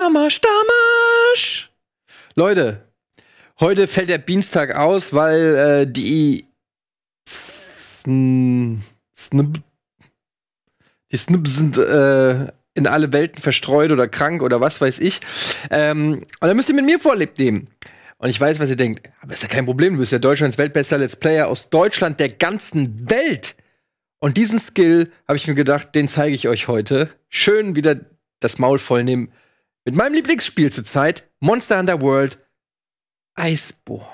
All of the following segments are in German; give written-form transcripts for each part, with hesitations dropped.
Damasch, Damasch! Leute, heute fällt der Dienstag aus, weil die Snibs sind in alle Welten verstreut oder krank oder was weiß ich. Und dann müsst ihr mit mir Vorlieb nehmen. Und ich weiß, was ihr denkt. Aber ist ja kein Problem, du bist ja Deutschlands weltbester Let's Player aus Deutschland, der ganzen Welt. Und diesen Skill, habe ich mir gedacht, den zeige ich euch heute. Schön wieder das Maul voll nehmen. Mit meinem Lieblingsspiel zurzeit, Monster Hunter World Iceborne.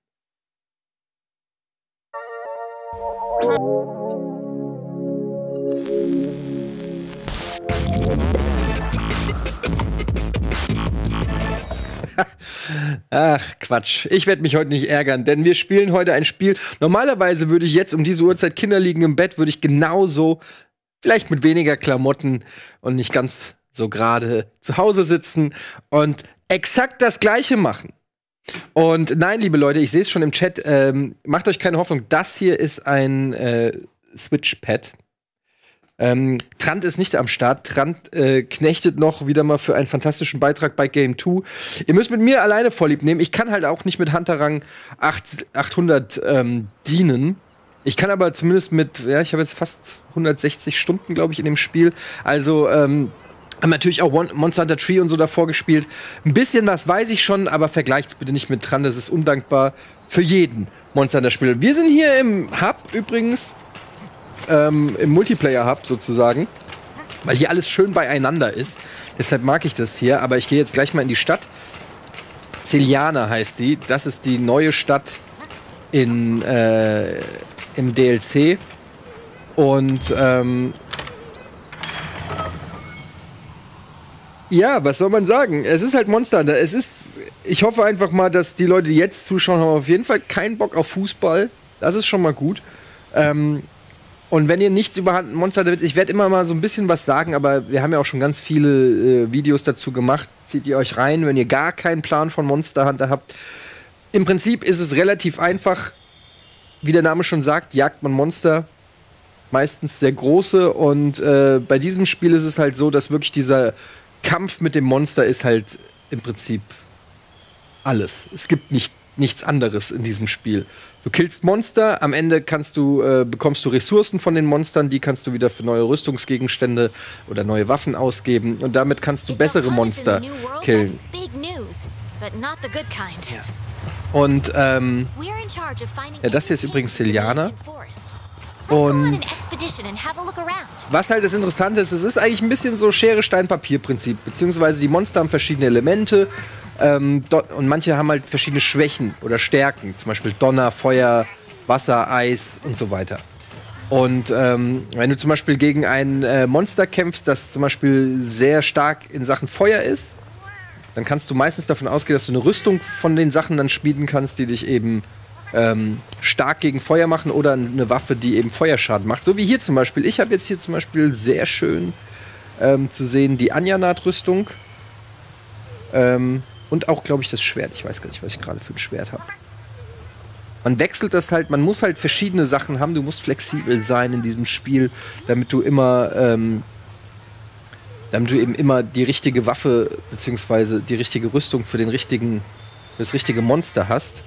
Ach, Quatsch. Ich werde mich heute nicht ärgern, denn wir spielen heute ein Spiel. Normalerweise würde ich jetzt um diese Uhrzeit, Kinder liegen im Bett, würde ich genauso, vielleicht mit weniger Klamotten und nicht ganz so gerade zu Hause sitzen und exakt das Gleiche machen. Und nein, liebe Leute, ich sehe es schon im Chat, macht euch keine Hoffnung, das hier ist ein Switch-Pad. Trant ist nicht am Start. Trant knechtet noch wieder mal für einen fantastischen Beitrag bei Game 2. Ihr müsst mit mir alleine Vorlieb nehmen. Ich kann halt auch nicht mit Hunter-Rang 800 dienen. Ich kann aber zumindest mit, ja, ich habe jetzt fast 160 Stunden, glaube ich, in dem Spiel. Also, haben natürlich auch Monster Hunter Tree und so davor gespielt. Ein bisschen was weiß ich schon, aber vergleicht bitte nicht mit Trant. Das ist undankbar für jeden Monster Hunter-Spieler. Wir sind hier im Hub übrigens. Im Multiplayer-Hub sozusagen, weil hier alles schön beieinander ist. Deshalb mag ich das hier. Aber ich gehe jetzt gleich mal in die Stadt. Celiana heißt die. Das ist die neue Stadt im DLC. Und ja, was soll man sagen? Es ist halt Monster Hunter. Ich hoffe einfach mal, dass die Leute, die jetzt zuschauen, haben auf jeden Fall keinen Bock auf Fußball. Das ist schon mal gut. Und wenn ihr nichts über Monster Hunter wisst, ich werde immer mal so ein bisschen was sagen, aber wir haben ja auch schon ganz viele Videos dazu gemacht. Zieht ihr euch rein, wenn ihr gar keinen Plan von Monster Hunter habt. Im Prinzip ist es relativ einfach. Wie der Name schon sagt, jagt man Monster. Meistens sehr große. Und bei diesem Spiel ist es halt so, dass wirklich dieser Kampf mit dem Monster ist halt im Prinzip alles. Es gibt nichts anderes in diesem Spiel. Du killst Monster, am Ende bekommst du Ressourcen von den Monstern, die kannst du wieder für neue Rüstungsgegenstände oder neue Waffen ausgeben und damit kannst du bessere Monster killen. Ja. Und ja, das hier ist übrigens Celiana. Und was halt das Interessante ist, es ist eigentlich ein bisschen so Schere-Stein-Papier-Prinzip, beziehungsweise die Monster haben verschiedene Elemente. Und manche haben halt verschiedene Schwächen oder Stärken, zum Beispiel Donner, Feuer, Wasser, Eis und so weiter. Und wenn du zum Beispiel gegen ein Monster kämpfst, das zum Beispiel sehr stark in Sachen Feuer ist, dann kannst du meistens davon ausgehen, dass du eine Rüstung von den Sachen dann schmieden kannst, die dich eben stark gegen Feuer machen oder eine Waffe, die eben Feuerschaden macht. So wie hier zum Beispiel. Ich habe jetzt hier zum Beispiel sehr schön zu sehen die Anjanat-Rüstung. Und auch, glaube ich, das Schwert. Ich weiß gar nicht, was ich gerade für ein Schwert habe. Man wechselt das halt, man muss halt verschiedene Sachen haben. Du musst flexibel sein in diesem Spiel, damit du eben immer die richtige Waffe beziehungsweise die richtige Rüstung für das richtige Monster hast.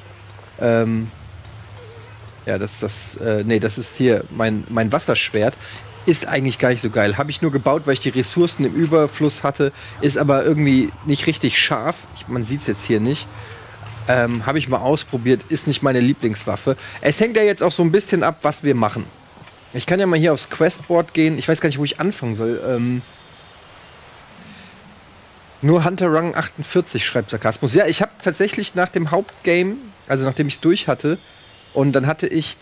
Ja, das ist hier mein Wasserschwert. Ist eigentlich gar nicht so geil. Habe ich nur gebaut, weil ich die Ressourcen im Überfluss hatte. Ist aber irgendwie nicht richtig scharf. Man sieht es jetzt hier nicht. Habe ich mal ausprobiert. Ist nicht meine Lieblingswaffe. Es hängt ja jetzt auch so ein bisschen ab, was wir machen. Ich kann ja mal hier aufs Questboard gehen. Ich weiß gar nicht, wo ich anfangen soll. Nur Hunter Rang 48, schreibt Sarkasmus. Ja, ich habe tatsächlich nach dem Hauptgame, also nachdem ich es durch hatte, und dann hatte ich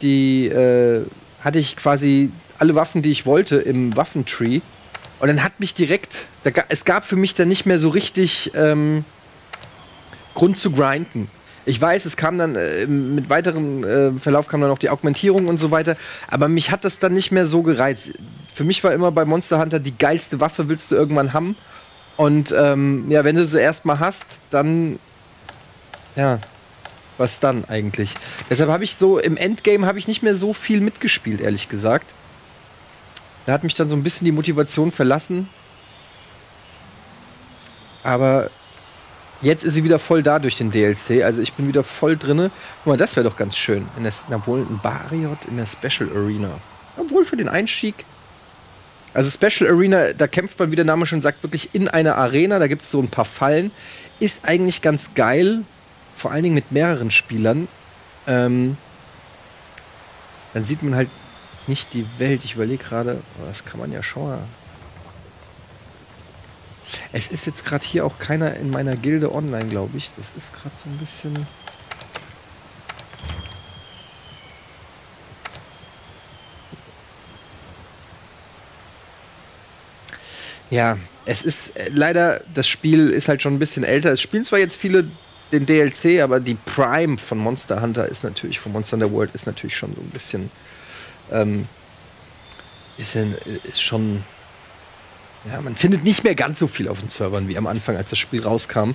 quasi alle Waffen, die ich wollte, im Waffentree. Und dann hat mich direkt, es gab für mich dann nicht mehr so richtig Grund zu grinden. Ich weiß, es kam dann mit weiterem Verlauf kam dann auch die Augmentierung und so weiter. Aber mich hat das dann nicht mehr so gereizt. Für mich war immer bei Monster Hunter die geilste Waffe willst du irgendwann haben. Und ja, wenn du sie erstmal hast, dann ja, was dann eigentlich? Deshalb habe ich so im Endgame habe ich nicht mehr so viel mitgespielt, ehrlich gesagt. Da hat mich dann so ein bisschen die Motivation verlassen. Aber jetzt ist sie wieder voll da durch den DLC. Also ich bin wieder voll drinne. Guck mal, das wäre doch ganz schön. Obwohl ein Bariot in der Special Arena. Obwohl für den Einstieg. Also Special Arena, da kämpft man, wie der Name schon sagt, wirklich in einer Arena. Da gibt es so ein paar Fallen. Ist eigentlich ganz geil. Vor allen Dingen mit mehreren Spielern. Dann sieht man halt nicht die Welt. Ich überlege gerade, das kann man ja schon mal. Es ist jetzt gerade hier auch keiner in meiner Gilde online, glaube ich. Das ist gerade so ein bisschen. Ja, es ist leider, das Spiel ist halt schon ein bisschen älter. Es spielen zwar jetzt viele den DLC, aber die Prime von Monster Hunter ist natürlich, von Monster Hunter World ist natürlich schon so ein bisschen, ist schon, ja, man findet nicht mehr ganz so viel auf den Servern wie am Anfang, als das Spiel rauskam.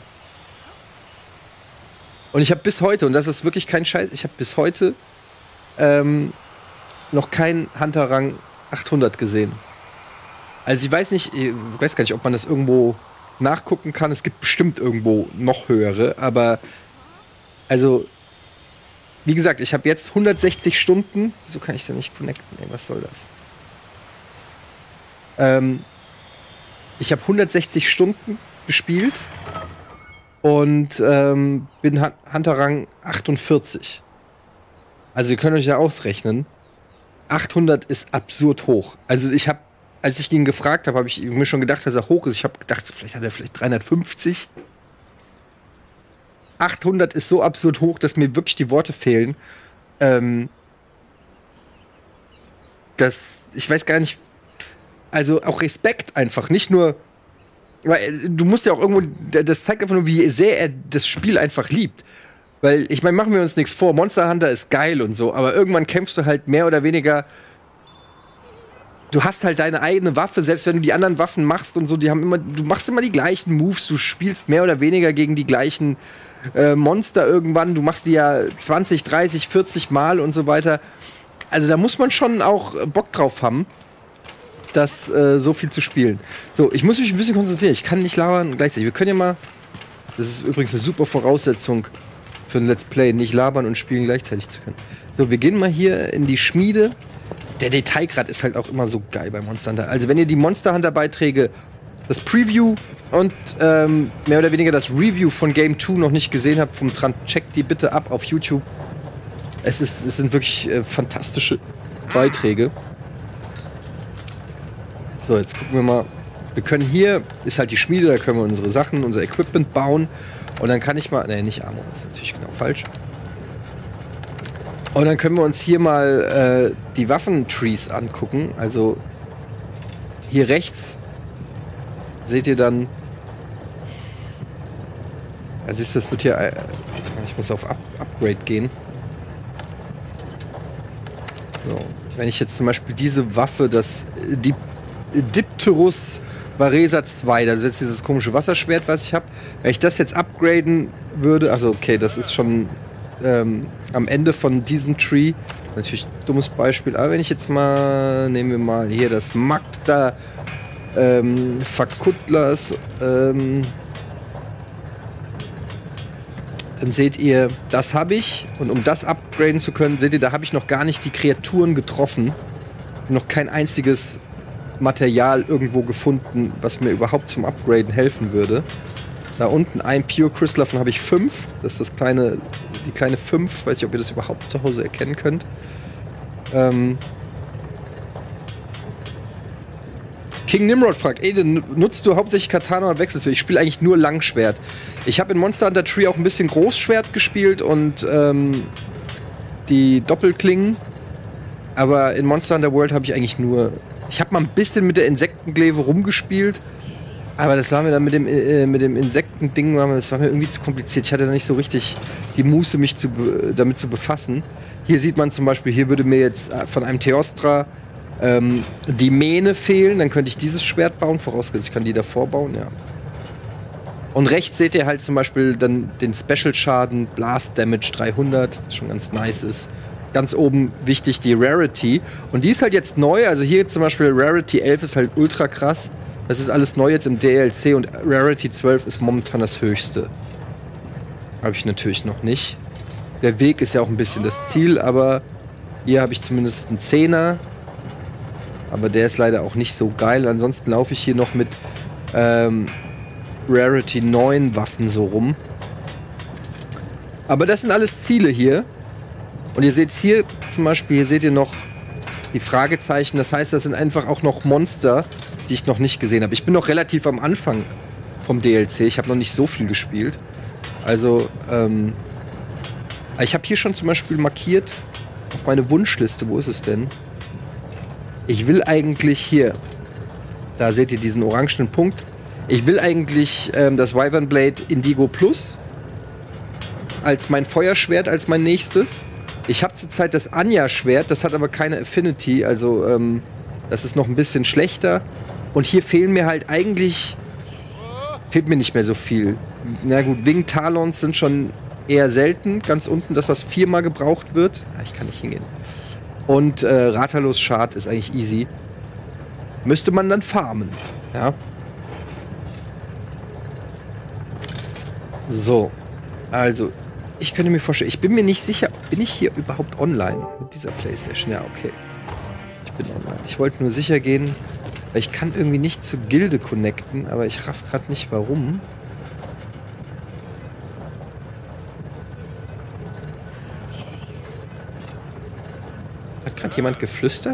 Und ich habe bis heute, und das ist wirklich kein Scheiß, ich habe bis heute noch keinen Hunter-Rang 800 gesehen. Also ich weiß gar nicht, ob man das irgendwo nachgucken kann. Es gibt bestimmt irgendwo noch höhere, aber also wie gesagt, ich habe jetzt 160 Stunden. Wieso kann ich da nicht connecten? Ey, was soll das? Ich habe 160 Stunden gespielt und bin Hunter-Rang 48. Also ihr könnt euch ja ausrechnen. 800 ist absurd hoch. Also ich habe, als ich ihn gefragt habe, habe ich mir schon gedacht, dass er hoch ist. Ich habe gedacht, vielleicht hat er 350. 800 ist so absurd hoch, dass mir wirklich die Worte fehlen. Ich weiß gar nicht. Also auch Respekt einfach. Nicht nur, weil du musst ja auch irgendwo, das zeigt einfach nur, wie sehr er das Spiel einfach liebt. Weil, ich meine, machen wir uns nichts vor. Monster Hunter ist geil und so, aber irgendwann kämpfst du halt mehr oder weniger. Du hast halt deine eigene Waffe, selbst wenn du die anderen Waffen machst und so, du machst immer die gleichen Moves, du spielst mehr oder weniger gegen die gleichen Monster irgendwann, du machst die ja 20, 30, 40 Mal und so weiter. Also da muss man schon auch Bock drauf haben, das so viel zu spielen. So, ich muss mich ein bisschen konzentrieren, ich kann nicht labern gleichzeitig. Wir können ja mal, das ist übrigens eine super Voraussetzung für ein Let's Play, nicht labern und spielen gleichzeitig zu können. So, wir gehen mal hier in die Schmiede. Der Detailgrad ist halt auch immer so geil bei Monster Hunter. Also wenn ihr die Monster Hunter Beiträge, das Preview und mehr oder weniger das Review von Game 2 noch nicht gesehen habt, vom Tran, checkt die bitte ab auf YouTube. Es sind wirklich fantastische Beiträge. So, jetzt gucken wir mal. Wir können hier, ist halt die Schmiede, da können wir unsere Sachen, unser Equipment bauen. Und dann kann ich mal, ne, nicht Armor, das ist natürlich genau falsch. Und dann können wir uns hier mal die Waffentrees angucken. Also hier rechts seht ihr dann. Ja, siehst du, das wird hier. Ich muss auf Upgrade gehen. So, wenn ich jetzt zum Beispiel diese Waffe, die Dipterus Varesa 2, das ist jetzt dieses komische Wasserschwert, was ich habe. Wenn ich das jetzt upgraden würde, also okay, das ist schon am Ende von diesem Tree. Natürlich ein dummes Beispiel, aber wenn ich jetzt mal, nehmen wir mal hier das Magda Fakutlas, dann seht ihr, das habe ich. Und um das upgraden zu können, seht ihr, da habe ich noch gar nicht die Kreaturen getroffen. Noch kein einziges Material irgendwo gefunden, was mir überhaupt zum Upgraden helfen würde. Da unten ein Pure Crystal, davon habe ich 5. Das ist die kleine 5. Weiß nicht, ob ihr das überhaupt zu Hause erkennen könnt. King Nimrod fragt, nutzt du hauptsächlich Katana oder wechselst du? Ich spiele eigentlich nur Langschwert. Ich habe in Monster Hunter Tree auch ein bisschen Großschwert gespielt und die Doppelklingen. Aber in Monster Hunter World habe ich eigentlich nur. Ich habe mal ein bisschen mit der Insektenglaive rumgespielt. Aber das war mir dann mit dem Insektending, das war mir irgendwie zu kompliziert. Ich hatte da nicht so richtig die Muße, mich damit zu befassen. Hier sieht man zum Beispiel, hier würde mir jetzt von einem Theostra die Mähne fehlen. Dann könnte ich dieses Schwert bauen, vorausgesetzt ich kann die davor bauen, ja. Und rechts seht ihr halt zum Beispiel dann den Special-Schaden, Blast Damage 300, was schon ganz nice ist. Ganz oben wichtig die Rarity. Und die ist halt jetzt neu, also hier zum Beispiel Rarity 11 ist halt ultra krass. Das ist alles neu jetzt im DLC und Rarity 12 ist momentan das höchste. Habe ich natürlich noch nicht. Der Weg ist ja auch ein bisschen das Ziel, aber hier habe ich zumindest einen 10er. Aber der ist leider auch nicht so geil. Ansonsten laufe ich hier noch mit Rarity 9 Waffen so rum. Aber das sind alles Ziele hier. Und ihr seht hier zum Beispiel, hier seht ihr noch die Fragezeichen. Das heißt, das sind einfach auch noch Monster, die ich noch nicht gesehen habe. Ich bin noch relativ am Anfang vom DLC. Ich habe noch nicht so viel gespielt. Also, ich habe hier schon zum Beispiel markiert auf meine Wunschliste. Wo ist es denn? Ich will eigentlich hier, da seht ihr diesen orangenen Punkt. Ich will eigentlich das Wyvern Blade Indigo Plus als mein Feuerschwert, als mein nächstes. Ich habe zurzeit das Anya-Schwert, das hat aber keine Affinity, also das ist noch ein bisschen schlechter. Und hier fehlen mir halt eigentlich, fehlt mir nicht mehr so viel. Na gut, Wing Talons sind schon eher selten, ganz unten, das was 4-mal gebraucht wird. Ja, ich kann nicht hingehen. Und Rathalos Shard ist eigentlich easy. Müsste man dann farmen, ja. So, also ich könnte mir vorstellen, ich bin mir nicht sicher, bin ich hier überhaupt online mit dieser Playstation? Ja, okay. Ich bin online. Ich wollte nur sicher gehen, weil ich kann irgendwie nicht zur Gilde connecten, aber ich raff gerade nicht, warum. Hat gerade jemand geflüstert?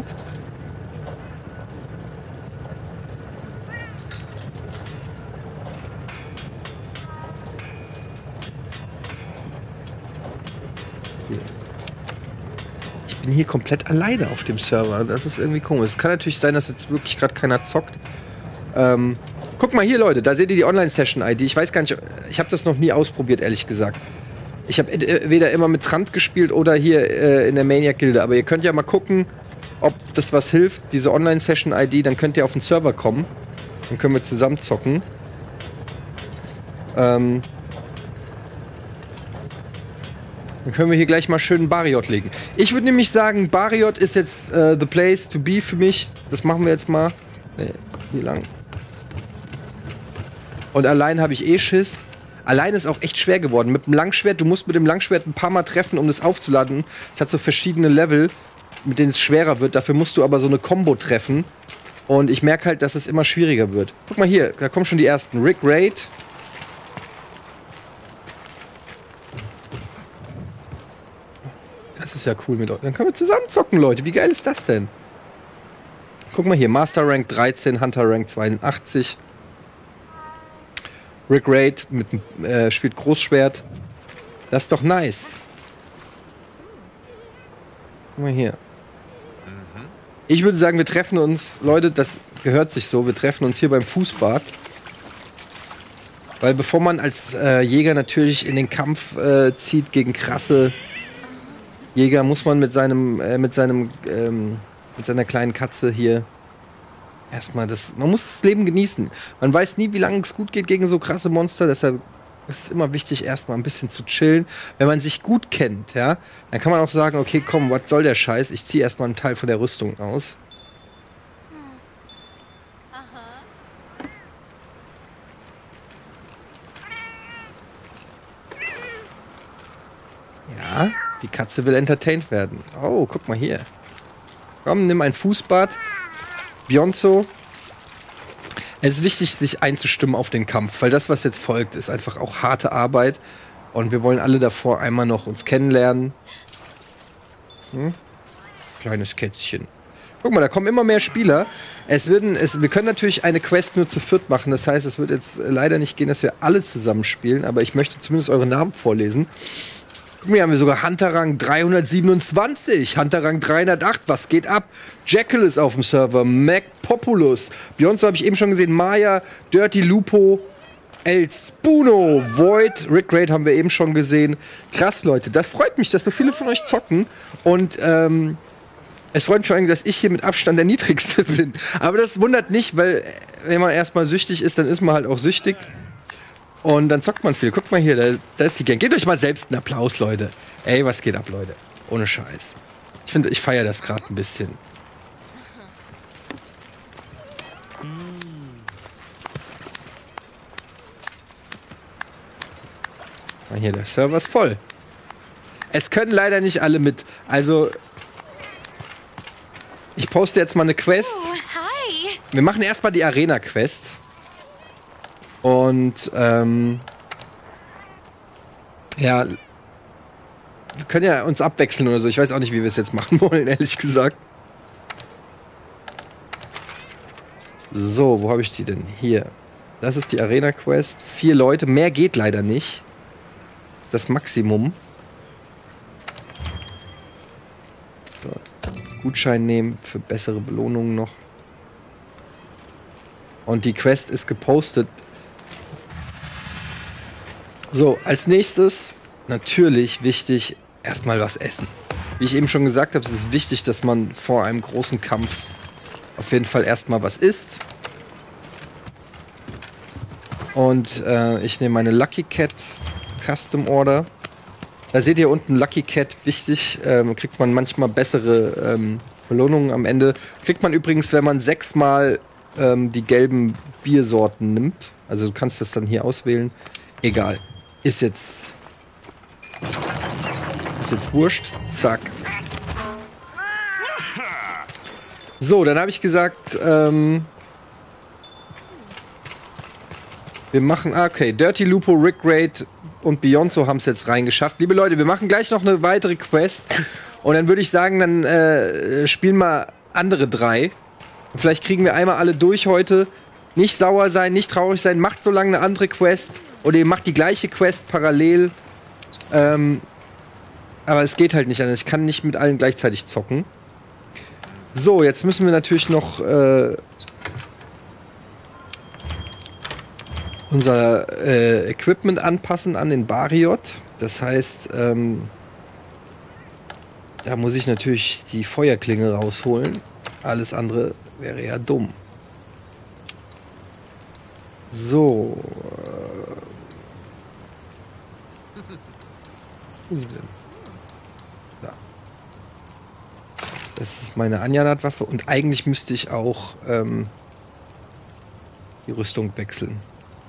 Ich bin hier komplett alleine auf dem Server. Das ist irgendwie komisch. Es kann natürlich sein, dass jetzt wirklich gerade keiner zockt. Guck mal hier, Leute. Da seht ihr die Online-Session-ID. Ich weiß gar nicht, ich habe das noch nie ausprobiert, ehrlich gesagt. Ich habe weder immer mit Trant gespielt oder hier in der Maniac-Gilde. Aber ihr könnt ja mal gucken, ob das was hilft, diese Online-Session-ID. Dann könnt ihr auf den Server kommen. Dann können wir zusammen zocken. Dann können wir hier gleich mal schön Bariot legen. Ich würde nämlich sagen, Bariot ist jetzt the place to be für mich. Das machen wir jetzt mal. Nee, hier lang. Und allein habe ich eh Schiss. Allein ist auch echt schwer geworden. Mit dem Langschwert, du musst mit dem Langschwert ein paar Mal treffen, um das aufzuladen. Es hat so verschiedene Level, mit denen es schwerer wird. Dafür musst du aber so eine Combo treffen. Und ich merke halt, dass es immer schwieriger wird. Guck mal hier, da kommen schon die ersten. Rick Raid. Das ist ja cool mit euch. Dann können wir zusammen zocken, Leute. Wie geil ist das denn? Guck mal hier, Master Rank 13, Hunter Rank 82. Rick Raid mit spielt Großschwert. Das ist doch nice. Guck mal hier. Ich würde sagen, wir treffen uns, Leute, das gehört sich so, wir treffen uns hier beim Fußbad. Weil bevor man als Jäger natürlich in den Kampf zieht gegen krasse Jäger, muss man mit seiner kleinen Katze hier erstmal man muss das Leben genießen. Man weiß nie, wie lange es gut geht gegen so krasse Monster, deshalb ist es immer wichtig, erstmal ein bisschen zu chillen. Wenn man sich gut kennt, ja, dann kann man auch sagen, okay, komm, was soll der Scheiß? Ich ziehe erstmal einen Teil von der Rüstung aus. Ja, die Katze will entertained werden. Oh, guck mal hier. Komm, nimm ein Fußbad. Bionzo. Es ist wichtig, sich einzustimmen auf den Kampf, weil das, was jetzt folgt, ist einfach auch harte Arbeit. Und wir wollen alle davor einmal noch uns kennenlernen. Kleines Kätzchen. Guck mal, da kommen immer mehr Spieler. Wir können natürlich eine Quest nur zu viert machen. Das heißt, es wird jetzt leider nicht gehen, dass wir alle zusammen spielen. Aber ich möchte zumindest eure Namen vorlesen. Guck mal, hier haben wir sogar Hunter-Rang 327, Hunter-Rang 308, was geht ab? Jekyll ist auf dem Server, Mac Populus, Beyonce habe ich eben schon gesehen, Maya, Dirty Lupo, El Spuno, Void, Rick Raid haben wir eben schon gesehen. Krass, Leute, das freut mich, dass so viele von euch zocken. Und es freut mich vor allem, dass ich hier mit Abstand der Niedrigste bin. Aber das wundert nicht, weil wenn man erstmal süchtig ist, dann ist man halt auch süchtig. Und dann zockt man viel. Guckt mal hier, da ist die Gang. Gebt euch mal selbst einen Applaus, Leute. Ey, was geht ab, Leute? Ohne Scheiß. Ich feiere das gerade ein bisschen. Hier, der Server ist voll. Es können leider nicht alle mit. Also, ich poste jetzt mal eine Quest. Oh, hi. Wir machen erstmal die Arena-Quest. Und, ja, wir können ja uns abwechseln oder so. Ich weiß auch nicht, wie wir es jetzt machen wollen, ehrlich gesagt. So, wo habe ich die denn? Hier. Das ist die Arena-Quest. 4 Leute. Mehr geht leider nicht. Das Maximum. So. Gutschein nehmen für bessere Belohnungen noch. Und die Quest ist gepostet. So, als nächstes natürlich wichtig, erstmal was essen. Wie ich eben schon gesagt habe, es ist wichtig, dass man vor einem großen Kampf auf jeden Fall erstmal was isst. Und ich nehme meine Lucky Cat Custom Order. Da seht ihr unten Lucky Cat, wichtig. Kriegt man manchmal bessere Belohnungen am Ende. Kriegt man übrigens, wenn man 6-mal die gelben Biersorten nimmt. Also du kannst das dann hier auswählen. Egal. Ist jetzt wurscht. Zack. So, dann habe ich gesagt, wir machen, okay, Dirty Lupo, Rick Raid und Beyonzo haben es jetzt reingeschafft. Liebe Leute, wir machen gleich noch eine weitere Quest. Und dann würde ich sagen, dann spielen wir andere 3. Und vielleicht kriegen wir einmal alle durch heute. Nicht sauer sein, nicht traurig sein. Macht so lange eine andere Quest. Oder ihr macht die gleiche Quest parallel. Aber es geht halt nicht anders. Ich kann nicht mit allen gleichzeitig zocken. So, jetzt müssen wir natürlich noch unser Equipment anpassen an den Bariot. Das heißt, da muss ich natürlich die Feuerklinge rausholen. Alles andere wäre ja dumm. So. Wo ist sie denn? Da. Das ist meine Anjanat-Waffe. Und eigentlich müsste ich auch die Rüstung wechseln.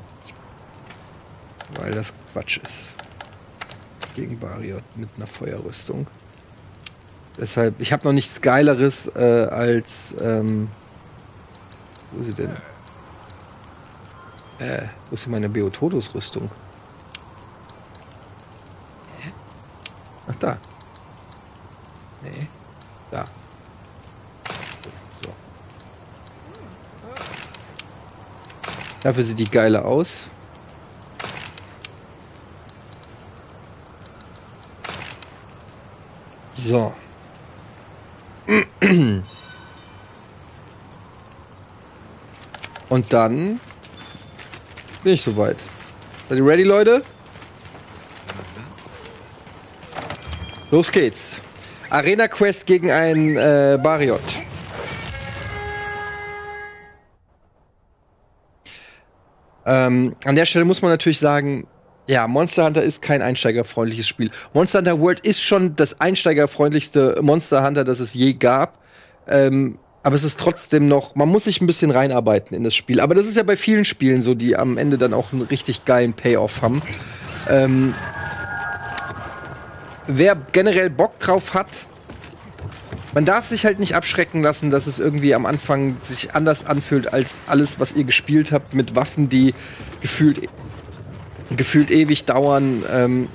Weil das Quatsch ist. Gegen Bariot mit einer Feuerrüstung. Deshalb, ich habe noch nichts Geileres als wo ist sie denn? Wo ist denn meine Beotodus-Rüstung? Ach, da. Nee. Da. So. Dafür sieht die geile aus. So. Und dann bin ich soweit. Seid ihr ready, Leute? Los geht's. Arena Quest gegen einen Bariot. An der Stelle muss man natürlich sagen, ja, Monster Hunter ist kein einsteigerfreundliches Spiel. Monster Hunter World ist schon das einsteigerfreundlichste Monster Hunter, das es je gab. Aber es ist trotzdem noch, man muss sich ein bisschen reinarbeiten in das Spiel. Aber das ist ja bei vielen Spielen so, die am Ende dann auch einen richtig geilen Payoff haben. Wer generell Bock drauf hat, man darf sich halt nicht abschrecken lassen, dass es irgendwie am Anfang sich anders anfühlt als alles, was ihr gespielt habt, mit Waffen, die gefühlt ewig dauern.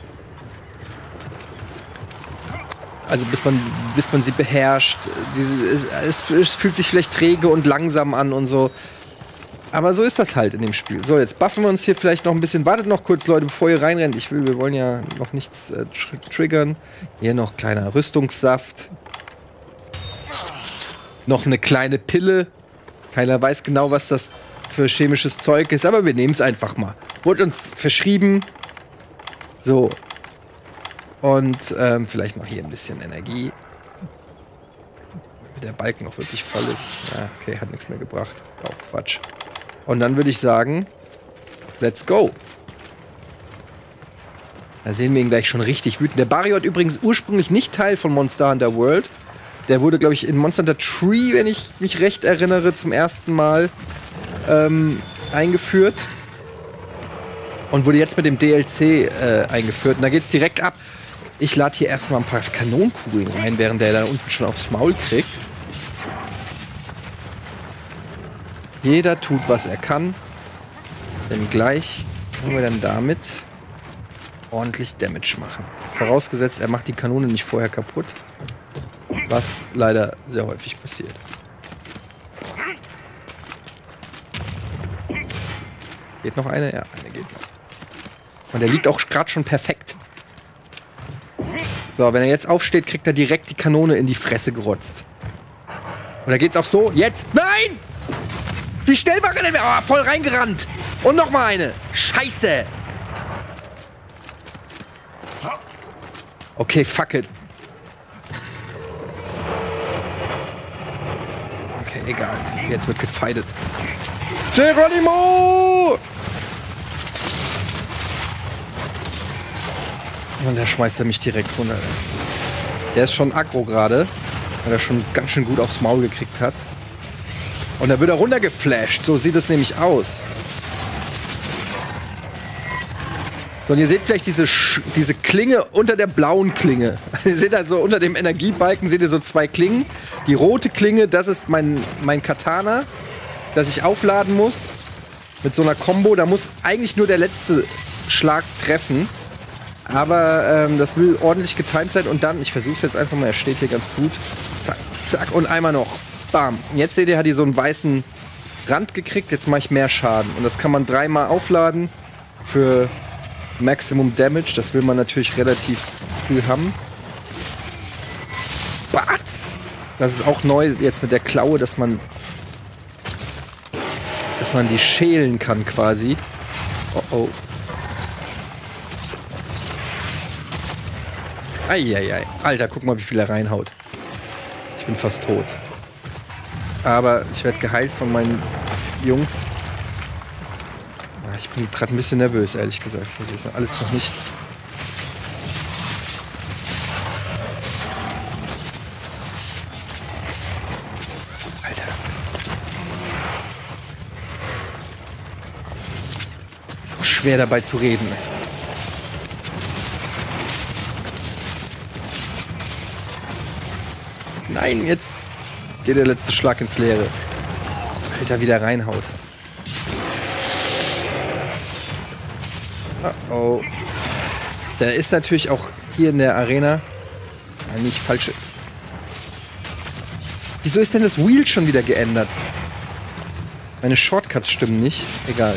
Also bis man sie beherrscht. Es fühlt sich vielleicht träge und langsam an und so. Aber so ist das halt in dem Spiel. So, jetzt buffen wir uns hier vielleicht noch ein bisschen. Wartet noch kurz, Leute, bevor ihr reinrennt. Wir wollen ja noch nichts triggern. Hier noch kleiner Rüstungssaft. Noch eine kleine Pille. Keiner weiß genau, was das für chemisches Zeug ist, aber wir nehmen es einfach mal. Wurde uns verschrieben. So. Und vielleicht noch hier ein bisschen Energie. Damit der Balken auch wirklich voll ist. Ja, okay, hat nichts mehr gebracht. Auch Quatsch. Und dann würde ich sagen, let's go. Da sehen wir ihn gleich schon richtig wütend. Der Bariot übrigens ursprünglich nicht Teil von Monster Hunter World. Der wurde, glaube ich, in Monster Hunter Tree, wenn ich mich recht erinnere, zum ersten Mal eingeführt. Und wurde jetzt mit dem DLC eingeführt. Und da geht's direkt ab. Ich lade hier erstmal ein paar Kanonenkugeln rein, während der da unten schon aufs Maul kriegt. Jeder tut, was er kann. Denn gleich können wir dann damit ordentlich Damage machen. Vorausgesetzt, er macht die Kanone nicht vorher kaputt. Was leider sehr häufig passiert. Geht noch eine? Ja, eine geht noch. Und der liegt auch gerade schon perfekt. So, wenn er jetzt aufsteht, kriegt er direkt die Kanone in die Fresse gerotzt. Und da geht's auch so. Jetzt! Nein! Wie schnell war er denn? Oh, voll reingerannt! Und noch mal eine! Scheiße! Okay, fuck it. Okay, egal. Jetzt wird gefightet. Geronimo! Und da schmeißt er mich direkt runter. Der ist schon aggro gerade, weil er schon ganz schön gut aufs Maul gekriegt hat. Und da wird er runtergeflasht. So sieht es nämlich aus. So, und ihr seht vielleicht diese Klinge unter der blauen Klinge. Ihr seht also unter dem Energiebalken seht ihr so zwei Klingen. Die rote Klinge, das ist mein Katana, das ich aufladen muss. Mit so einer Combo. Da muss eigentlich nur der letzte Schlag treffen. Aber das will ordentlich getimed sein. Und dann, ich versuche es jetzt einfach mal, er steht hier ganz gut. Zack, zack und einmal noch. Bam. Und jetzt seht ihr, hat die so einen weißen Rand gekriegt. Jetzt mache ich mehr Schaden. Und das kann man 3-mal aufladen für Maximum Damage. Das will man natürlich relativ früh haben. Batz! Das ist auch neu jetzt mit der Klaue, dass man die schälen kann quasi. Oh oh. Eieiei. Alter, guck mal, wie viel er reinhaut. Ich bin fast tot. Aber ich werde geheilt von meinen Jungs. Ja, ich bin gerade ein bisschen nervös, ehrlich gesagt. Das ist alles noch nicht... Alter. Ist auch schwer dabei zu reden. Nein, jetzt geht der letzte Schlag ins Leere. Alter, wie der reinhaut. Oh oh. Der ist natürlich auch hier in der Arena. Nein, nicht falsche. Wieso ist denn das Wheel schon wieder geändert? Meine Shortcuts stimmen nicht. Egal.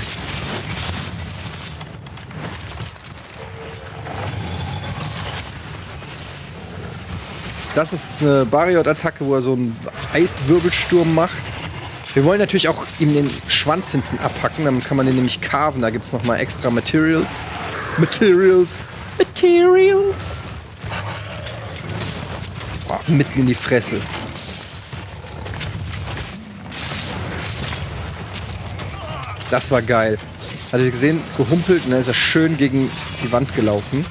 Das ist eine Barriot-Attacke, wo er so einen Eiswirbelsturm macht. Wir wollen natürlich auch ihm den Schwanz hinten abhacken, dann kann man den nämlich carven. Da gibt es nochmal extra Materials. Oh, mitten in die Fresse. Das war geil. Hat ihr gesehen? Gehumpelt und dann ist er schön gegen die Wand gelaufen.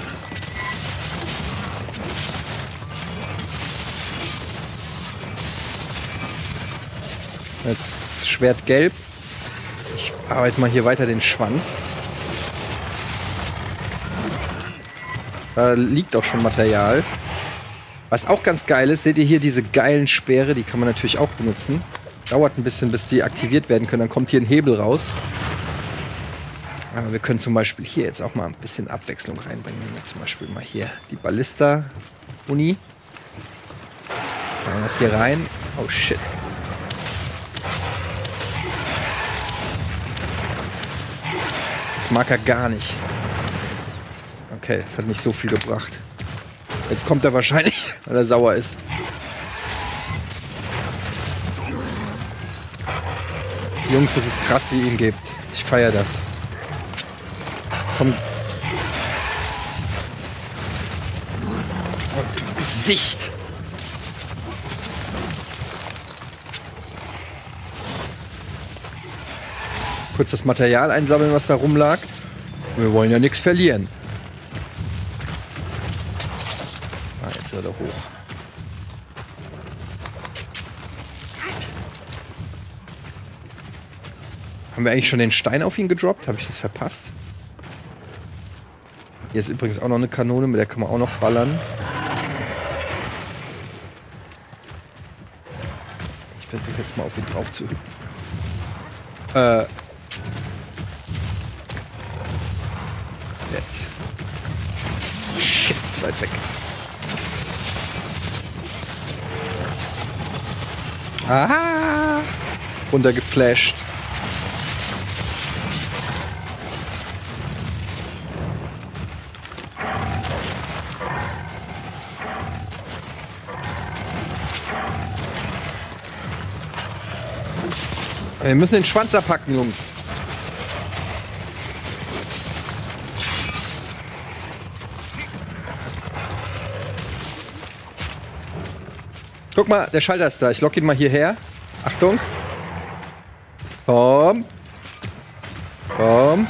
Jetzt Schwert gelb. Ich arbeite mal hier weiter den Schwanz. Da liegt auch schon Material. Was auch ganz geil ist, seht ihr hier diese geilen Speere, die kann man natürlich auch benutzen. Dauert ein bisschen, bis die aktiviert werden können. Dann kommt hier ein Hebel raus. Aber wir können zum Beispiel hier jetzt auch mal ein bisschen Abwechslung reinbringen. Zum Beispiel mal hier die Ballista-Uni. Machen wir das hier rein. Oh shit. Das mag er gar nicht. Okay, das hat nicht so viel gebracht. Jetzt kommt er wahrscheinlich, weil er sauer ist. Jungs, das ist krass, wie ihr ihn gebt. Ich feiere das. Komm. Und ins Gesicht. Kurz das Material einsammeln, was da rumlag. Wir wollen ja nichts verlieren. Ah, jetzt ist er hoch. Haben wir eigentlich schon den Stein auf ihn gedroppt? Habe ich das verpasst? Hier ist übrigens auch noch eine Kanone, mit der kann man auch noch ballern. Ich versuche jetzt mal auf ihn drauf zu hüpfen. Jetzt. Shit, zu weit weg. Aha! Runtergeflasht. Wir müssen den Schwanz abhacken, Jungs. Guck mal, der Schalter ist da. Ich lock ihn mal hierher. Achtung. Komm. Komm.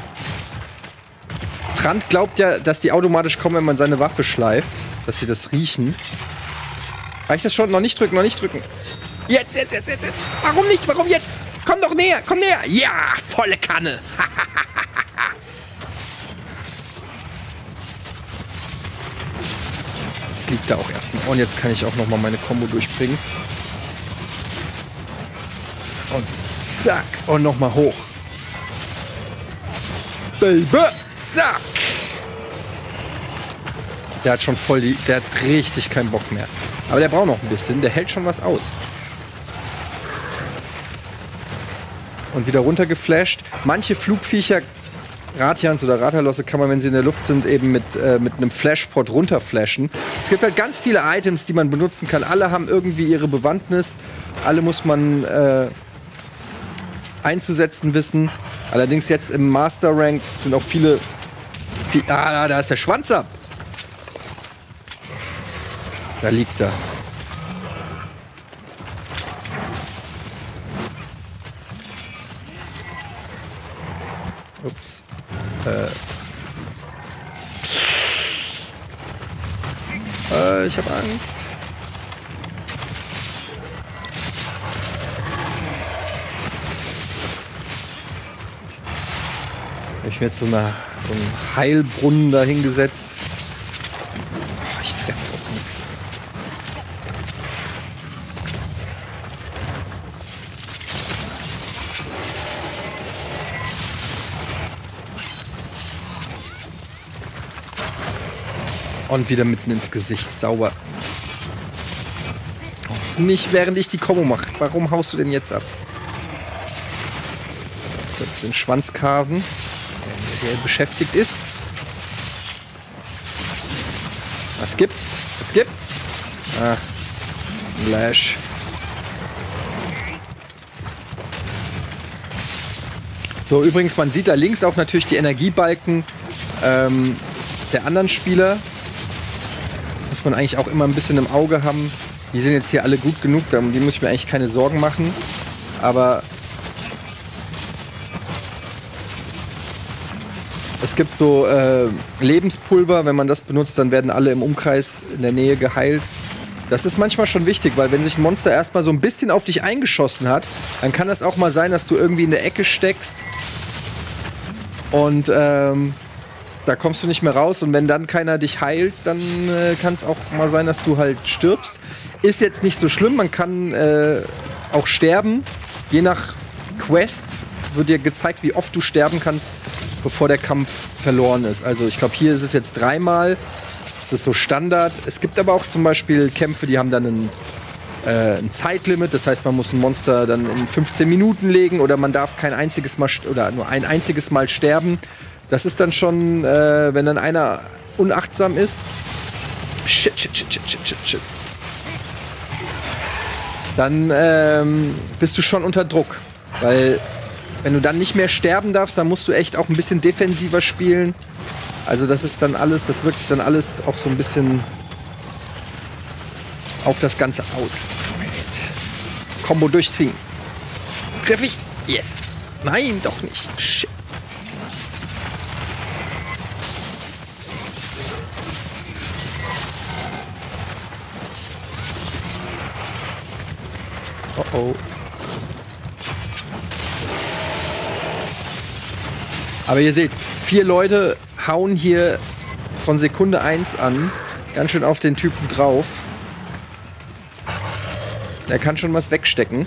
Trant glaubt ja, dass die automatisch kommen, wenn man seine Waffe schleift. Dass sie das riechen. Reicht das schon? Noch nicht drücken, noch nicht drücken. Jetzt. Warum nicht? Warum jetzt? Komm doch näher, komm näher. Ja, volle Kanne. Jetzt liegt da auch erstmal. Und jetzt kann ich auch noch mal meine Combo durchbringen. Und zack. Und noch mal hoch. Baby. Zack. Der hat schon voll die... Der hat richtig keinen Bock mehr. Aber der braucht noch ein bisschen. Der hält schon was aus. Und wieder runtergeflasht. Manche Flugviecher, Ratians oder Ratalosse, kann man, wenn sie in der Luft sind, eben mit einem Flashpot runterflashen. Es gibt halt ganz viele Items, die man benutzen kann. Alle haben irgendwie ihre Bewandtnis. Alle muss man einzusetzen wissen. Allerdings jetzt im Master Rank sind auch viele... da ist der Schwanz ab. Da liegt er. Ups. Ich habe Angst. Ich habe jetzt so einen Heilbrunnen da hingesetzt. Ich treffe auch nichts. Und wieder mitten ins Gesicht. Sauber. Nicht während ich die Combo mache. Warum haust du denn jetzt ab? Jetzt den Schwanz carven, der beschäftigt ist. Was gibt's? Was gibt's? Ah. Lash. So, übrigens, man sieht da links auch natürlich die Energiebalken der anderen Spieler. Muss man eigentlich auch immer ein bisschen im Auge haben. Die sind jetzt hier alle gut genug, die muss ich mir eigentlich keine Sorgen machen. Aber es gibt so Lebenspulver, wenn man das benutzt, dann werden alle im Umkreis in der Nähe geheilt. Das ist manchmal schon wichtig, weil wenn sich ein Monster erstmal so ein bisschen auf dich eingeschossen hat, dann kann das auch mal sein, dass du irgendwie in der Ecke steckst und da kommst du nicht mehr raus. Und wenn dann keiner dich heilt, dann kann es auch mal sein, dass du halt stirbst. Ist jetzt nicht so schlimm, man kann auch sterben. Je nach Quest wird dir gezeigt, wie oft du sterben kannst, bevor der Kampf verloren ist. Also ich glaube, hier ist es jetzt 3-mal. Das ist so Standard. Es gibt aber auch zum Beispiel Kämpfe, die haben dann ein Zeitlimit. Das heißt, man muss ein Monster dann in 15 Minuten legen oder man darf kein einziges Mal oder nur ein einziges Mal sterben. Das ist dann schon, wenn dann einer unachtsam ist. Shit. Dann bist du schon unter Druck. Weil, wenn du dann nicht mehr sterben darfst, dann musst du echt auch ein bisschen defensiver spielen. Also das ist dann alles, das wirkt sich dann alles auch so ein bisschen auf das Ganze aus. Combo durchziehen. Treff ich? Yes. Nein, doch nicht. Shit. Oh. Aber ihr seht, 4 Leute hauen hier von Sekunde 1 an ganz schön auf den Typen drauf. Der kann schon was wegstecken.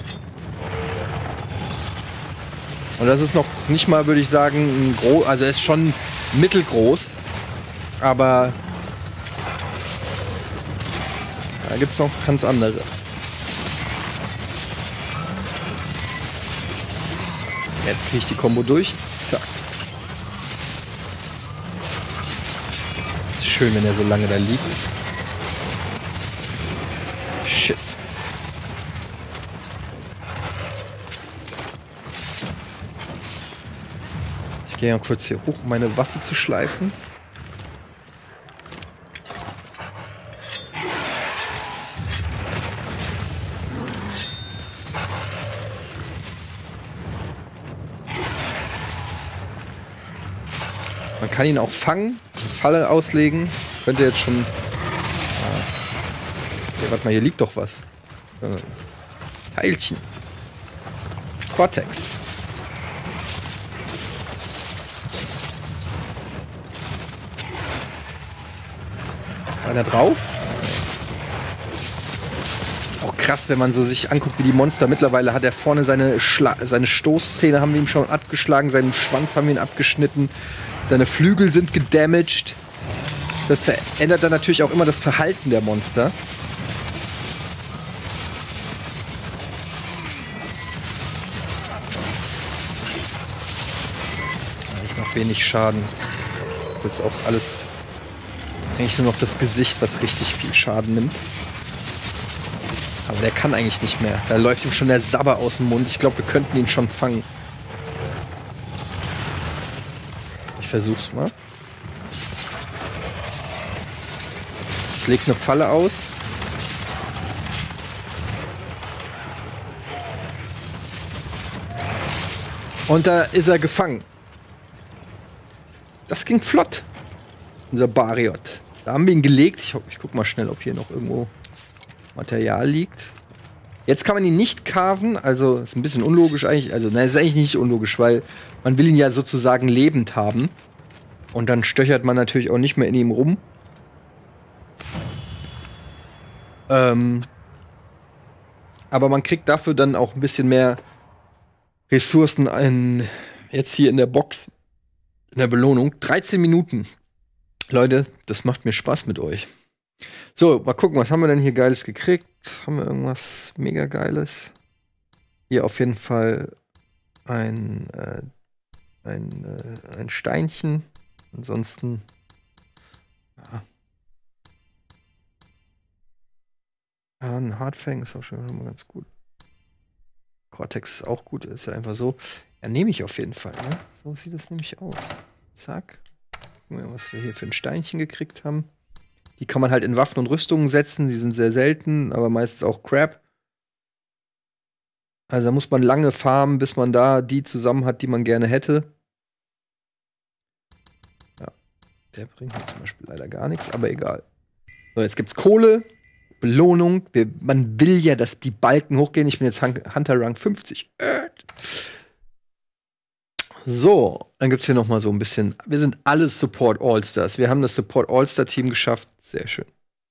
Und das ist noch nicht mal, würde ich sagen, also er ist schon mittelgroß. Aber da gibt es noch ganz andere. Jetzt kriege ich die Kombo durch. Zack. Ist schön, wenn er so lange da liegt. Shit. Ich gehe mal kurz hier hoch, um meine Waffe zu schleifen. Man kann ihn auch fangen, eine Falle auslegen. Könnte jetzt schon. Okay, warte mal, hier liegt doch was. Teilchen. Cortex. Einer drauf. Ist auch krass, wenn man so sich anguckt, wie die Monster. Mittlerweile hat er vorne seine Stoßzähne haben wir ihm schon abgeschlagen, seinen Schwanz haben wir ihn abgeschnitten, seine Flügel sind gedamaged. Das verändert dann natürlich auch immer das Verhalten der Monster. Ich mache wenig Schaden. Das ist jetzt auch alles. Eigentlich nur noch das Gesicht, was richtig viel Schaden nimmt. Aber der kann eigentlich nicht mehr. Da läuft ihm schon der Sabber aus dem Mund. Ich glaube, wir könnten ihn schon fangen. Ich versuch's mal. Ich leg eine Falle aus. Und da ist er gefangen. Das ging flott. Unser Bariot. Da haben wir ihn gelegt. Ich guck mal schnell, ob hier noch irgendwo Material liegt. Jetzt kann man ihn nicht carven, also ist ein bisschen unlogisch eigentlich. Also, nein, ist eigentlich nicht unlogisch, weil man will ihn ja sozusagen lebend haben. Und dann stöchert man natürlich auch nicht mehr in ihm rum. Aber man kriegt dafür dann auch ein bisschen mehr Ressourcen jetzt hier in der Box, in der Belohnung. 13 Minuten. Leute, das macht mir Spaß mit euch. So, mal gucken, was haben wir denn hier Geiles gekriegt? Haben wir irgendwas mega Geiles? Hier auf jeden Fall ein Steinchen. Ansonsten ja, ein Hardfang ist auch schon mal ganz gut. Cortex ist auch gut, ist ja einfach so. Ja, nehme ich auf jeden Fall. Ne? So sieht das nämlich aus. Zack. Gucken wir, was wir hier für ein Steinchen gekriegt haben. Die kann man halt in Waffen und Rüstungen setzen. Die sind sehr selten, aber meistens auch Crap. Also da muss man lange farmen, bis man da die zusammen hat, die man gerne hätte. Ja, der bringt mir zum Beispiel leider gar nichts, aber egal. So, jetzt gibt's Kohle, Belohnung. Man will ja, dass die Balken hochgehen. Ich bin jetzt Hunter Rang 50. So, dann gibt's hier noch mal so ein bisschen. Wir sind alle Support All-Stars. Wir haben das Support All-Star-Team geschafft. Sehr schön.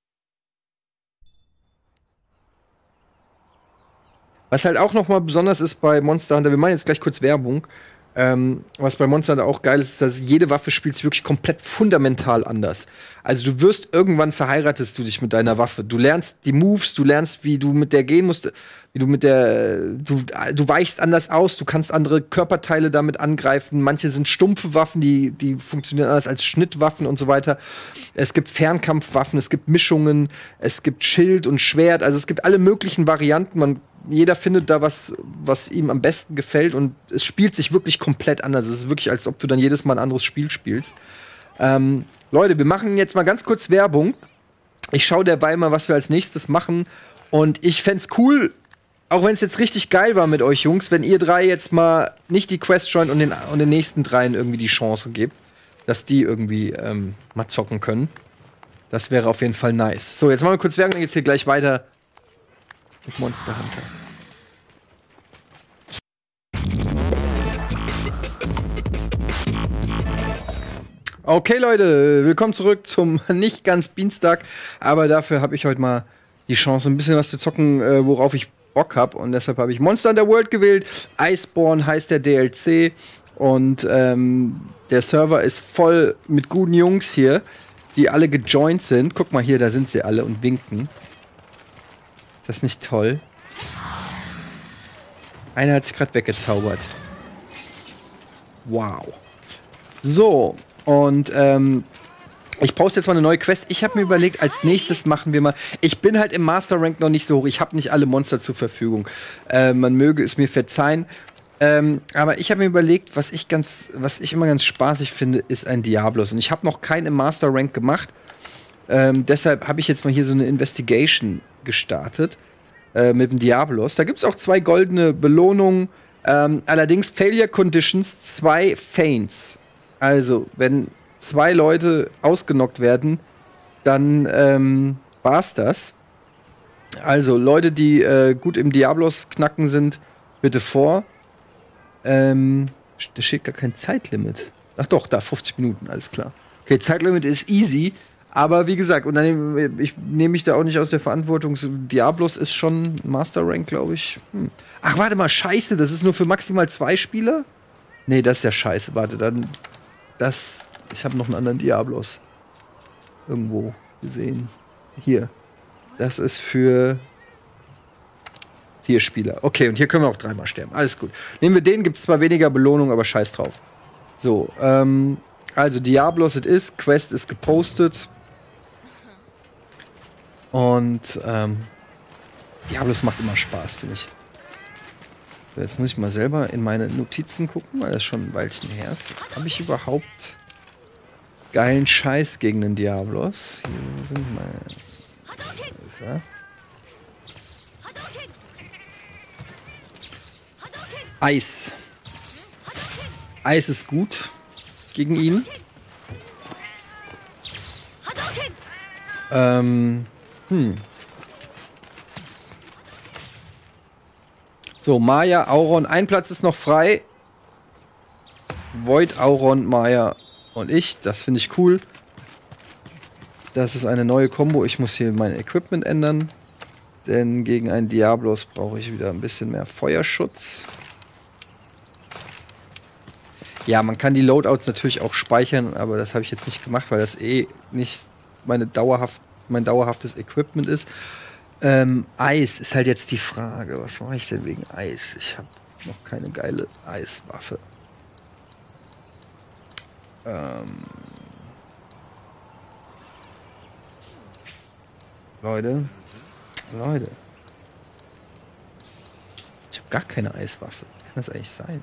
Was halt auch noch mal besonders ist bei Monster Hunter, wir machen jetzt gleich kurz Werbung. Was bei Monster Hunter auch geil ist, dass jede Waffe spielt sich wirklich komplett fundamental anders. Also du wirst irgendwann verheiratest du dich mit deiner Waffe. Du lernst die Moves, du lernst, wie du mit der gehen musst, wie du mit der du weichst anders aus, du kannst andere Körperteile damit angreifen. Manche sind stumpfe Waffen, die funktionieren anders als Schnittwaffen und so weiter. Es gibt Fernkampfwaffen, es gibt Mischungen, es gibt Schild und Schwert, also es gibt alle möglichen Varianten. Jeder findet da was ihm am besten gefällt und es spielt sich wirklich komplett anders. Es ist wirklich, als ob du dann jedes Mal ein anderes Spiel spielst. Leute, wir machen jetzt mal ganz kurz Werbung. Ich schaue dabei mal, was wir als nächstes machen. Und ich fänd's cool, auch wenn es jetzt richtig geil war mit euch Jungs, wenn ihr drei jetzt mal nicht die Quest joint und den nächsten dreien irgendwie die Chance gebt, dass die irgendwie mal zocken können. Das wäre auf jeden Fall nice. So, jetzt machen wir kurz Werbung, dann geht's hier gleich weiter mit Monster Hunter. Okay, Leute, willkommen zurück zum nicht ganz Dienstag, aber dafür habe ich heute mal die Chance, ein bisschen was zu zocken, worauf ich Bock habe. Und deshalb habe ich Monster Hunter World gewählt. Iceborne heißt der DLC. Und der Server ist voll mit guten Jungs hier, die alle gejoint sind. Guck mal hier, da sind sie alle und winken. Ist das nicht toll? Einer hat sich gerade weggezaubert. Wow. So, und ich poste jetzt mal eine neue Quest. Ich habe mir überlegt, als nächstes machen wir mal. Ich bin halt im Master Rank noch nicht so hoch. Ich habe nicht alle Monster zur Verfügung. Man möge es mir verzeihen. Aber ich habe mir überlegt, was ich immer ganz spaßig finde, ist ein Diablos. Und ich habe noch keinen im Master Rank gemacht. Deshalb habe ich jetzt mal hier so eine Investigation gestartet mit dem Diablos. Da gibt es auch 2 goldene Belohnungen. Allerdings Failure Conditions, 2 Feints. Also, wenn 2 Leute ausgenockt werden, dann war's das. Also, Leute, die gut im Diablos knacken sind, bitte vor. Da steht gar kein Zeitlimit. Ach doch, da 50 Minuten, alles klar. Okay, Zeitlimit ist easy, aber wie gesagt, und dann ich nehme mich da auch nicht aus der Verantwortung. Diablos ist schon Master Rank, glaube ich. Ach, warte mal, scheiße, das ist nur für maximal 2 Spieler? Nee, das ist ja scheiße. Warte, dann ich habe noch einen anderen Diablos irgendwo gesehen. Hier. Das ist für 4 Spieler. Okay, und hier können wir auch 3-mal sterben. Alles gut. Nehmen wir den, gibt es zwar weniger Belohnung, aber scheiß drauf. So, also Diablos it is, Quest ist gepostet. Und Diablos macht immer Spaß, finde ich. So, jetzt muss ich mal selber in meine Notizen gucken, weil das schon ein Weilchen her ist. Habe ich überhaupt geilen Scheiß gegen den Diablos? Hier sind meine... Da ist er. Eis. Eis ist gut gegen ihn. So, Maya, Auron, ein Platz ist noch frei. Void, Auron, Maya und ich. Das finde ich cool. Das ist eine neue Kombo. Ich muss hier mein Equipment ändern. Denn gegen einen Diablos brauche ich wieder ein bisschen mehr Feuerschutz. Ja, man kann die Loadouts natürlich auch speichern, aber das habe ich jetzt nicht gemacht, weil das nicht mein dauerhaftes Equipment ist. Eis ist halt jetzt die Frage. Was mache ich denn wegen Eis? Ich habe noch keine geile Eiswaffe. Leute. Ich habe gar keine Eiswaffe. Kann das eigentlich sein?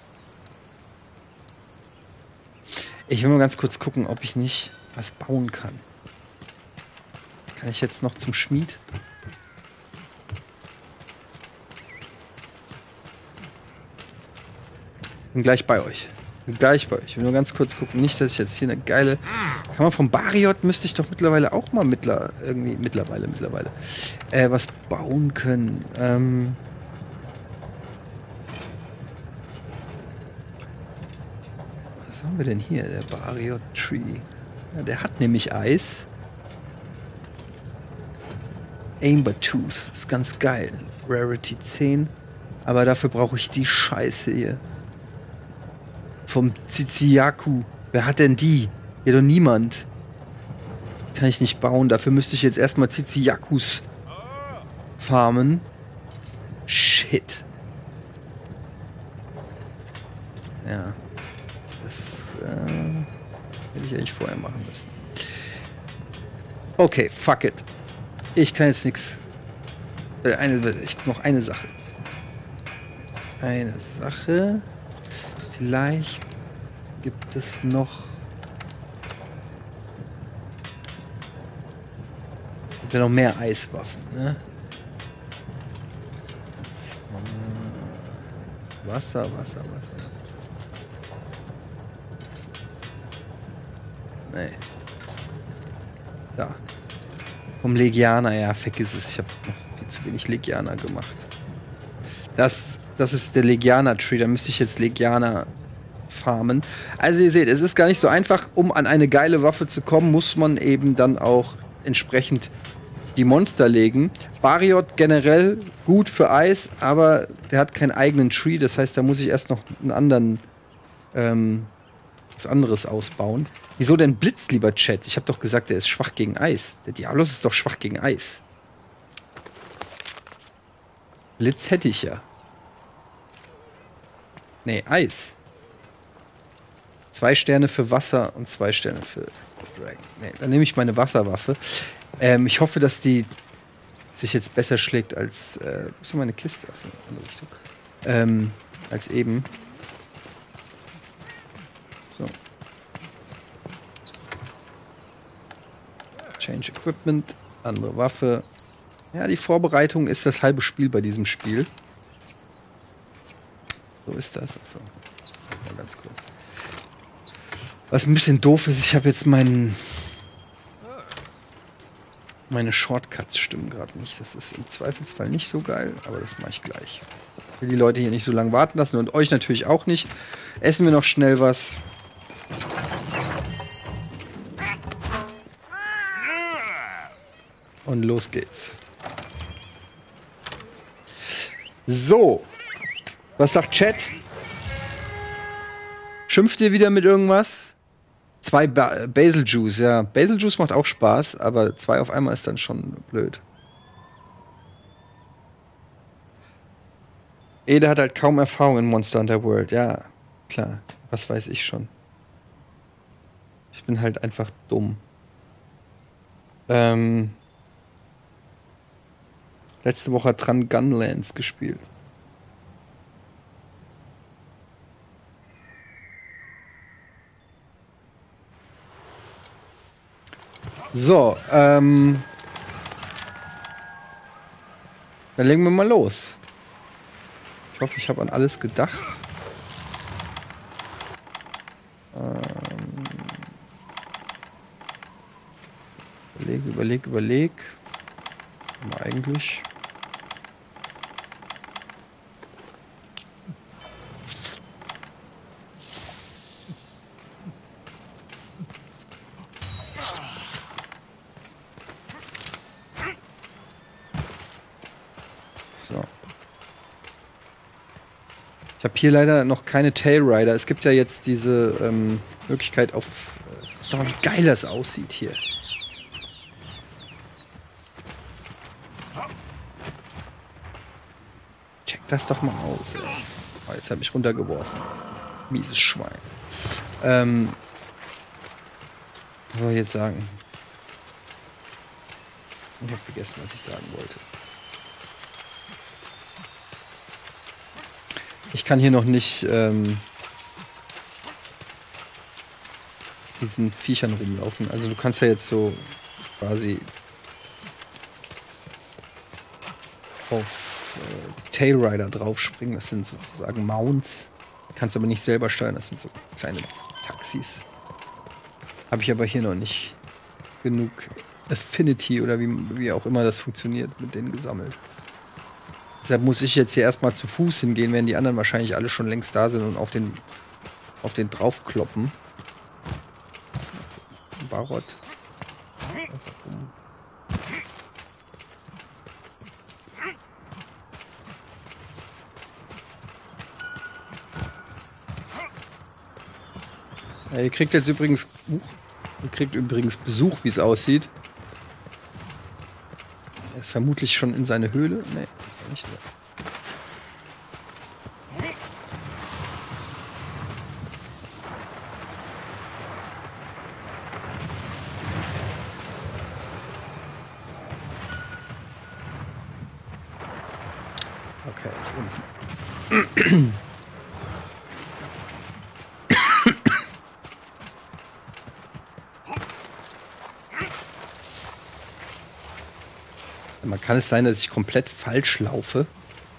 Ich will mal ganz kurz gucken, ob ich nicht was bauen kann. Kann ich jetzt noch zum Schmied? Bin gleich bei euch. Ich will nur ganz kurz gucken. Nicht, dass ich jetzt hier eine geile... Kann man vom Bariot müsste ich doch mittlerweile auch mal mittlerweile was bauen können. Was haben wir denn hier? Der Bariot Tree. Ja, der hat nämlich Eis. Amber Tooth. Ist ganz geil. Rarity 10. Aber dafür brauche ich die Scheiße hier. Vom Tsitsiyaku. Wer hat denn die? Hier doch niemand. Kann ich nicht bauen. Dafür müsste ich jetzt erstmal Tsitsiyakus farmen. Shit. Ja. Das hätte ich eigentlich vorher machen müssen. Okay, fuck it. Ich kann jetzt nichts. Noch eine Sache. Vielleicht gibt es noch. Gibt ja noch mehr Eiswaffen, ne? Wasser. Nee. Da. Vom Legianer, ja, vergiss es. Ich habe noch viel zu wenig Legianer gemacht. Das ist der Legianer-Tree. Da müsste ich jetzt Legianer farmen. Also ihr seht, es ist gar nicht so einfach, um an eine geile Waffe zu kommen, muss man eben dann auch entsprechend die Monster legen. Bariot generell gut für Eis, aber der hat keinen eigenen Tree, das heißt, da muss ich erst noch einen anderen was anderes ausbauen. Wieso denn Blitz, lieber Chat? Ich habe doch gesagt, der ist schwach gegen Eis. Der Diablos ist doch schwach gegen Eis. Blitz hätte ich ja. Nee, Eis. 2 Sterne für Wasser und 2 Sterne für Dragon. Nee, dann nehme ich meine Wasserwaffe. Ich hoffe, dass die sich jetzt besser schlägt als wo ist denn meine Kiste? Achso, andere Richtung. Als eben. So. Change Equipment, andere Waffe. Ja, die Vorbereitung ist das halbe Spiel bei diesem Spiel. So ist das. Achso. Mal ganz kurz. Was ein bisschen doof ist, ich habe jetzt meine Shortcuts stimmen gerade nicht. Das ist im Zweifelsfall nicht so geil, aber das mache ich gleich. Ich will die Leute hier nicht so lange warten lassen und euch natürlich auch nicht. Essen wir noch schnell was. Und los geht's. So. Was sagt Chat? Schimpft ihr wieder mit irgendwas? 2 Basil Juice, ja. Basil Juice macht auch Spaß, aber 2 auf einmal ist dann schon blöd. Ede hat halt kaum Erfahrung in Monster Hunter World. Ja, klar. Was weiß ich schon. Ich bin halt einfach dumm. Letzte Woche hat Tran Gunlands gespielt. So, dann legen wir mal los. Ich hoffe, ich habe an alles gedacht. Überleg. Aber eigentlich. So. Ich habe hier leider noch keine Tail Rider. Es gibt ja jetzt diese Möglichkeit auf. Schau mal, wie geil das aussieht hier. Check das doch mal aus. Ey. Oh, jetzt habe ich runtergeworfen. Mieses Schwein. Was soll ich jetzt sagen? Ich habe vergessen, was ich sagen wollte. Ich kann hier noch nicht diesen Viechern rumlaufen. Also du kannst ja jetzt so quasi auf Tail Rider draufspringen. Das sind sozusagen Mounts. Kannst aber nicht selber steuern. Das sind so kleine Taxis. Habe ich aber hier noch nicht genug Affinity oder wie auch immer das funktioniert mit denen gesammelt. Deshalb muss ich jetzt hier erstmal zu Fuß hingehen, während die anderen wahrscheinlich alle schon längst da sind und auf den draufkloppen. Barot. Ja, ihr kriegt jetzt übrigens Besuch, wie es aussieht. Er ist vermutlich schon in seine Höhle. Nee, ist er nicht da. Okay, er ist unten. Kann es sein, dass ich komplett falsch laufe?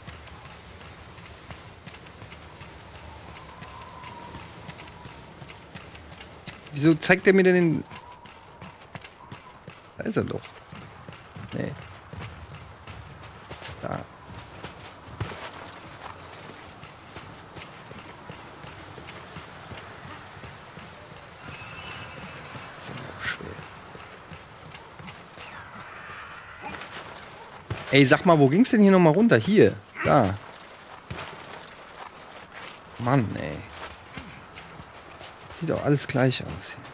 Wieso zeigt er mir denn den... Da ist er doch. Nee. Da. Ey, sag mal, wo ging's denn hier nochmal runter? Hier. Da. Mann, ey. Sieht doch alles gleich aus hier.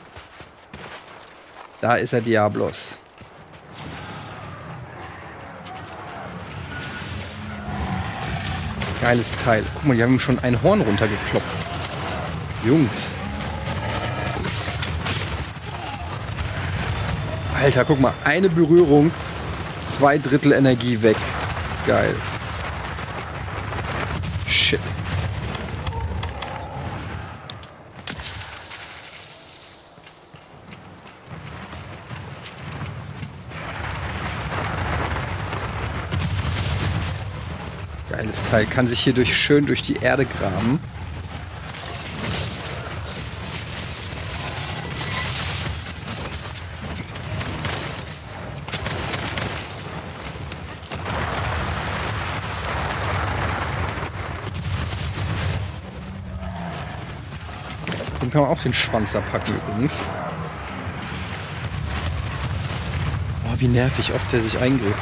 Da ist er, Diablos. Geiles Teil. Guck mal, die haben schon ein Horn runtergekloppt. Jungs. Alter, guck mal. Eine Berührung. 2/3 Energie weg. Geil. Shit. Geiles Teil. Kann sich hier schön durch die Erde graben. Dem kann man auch den Schwanz abpacken übrigens. Boah, wie nervig oft der sich eingräbt.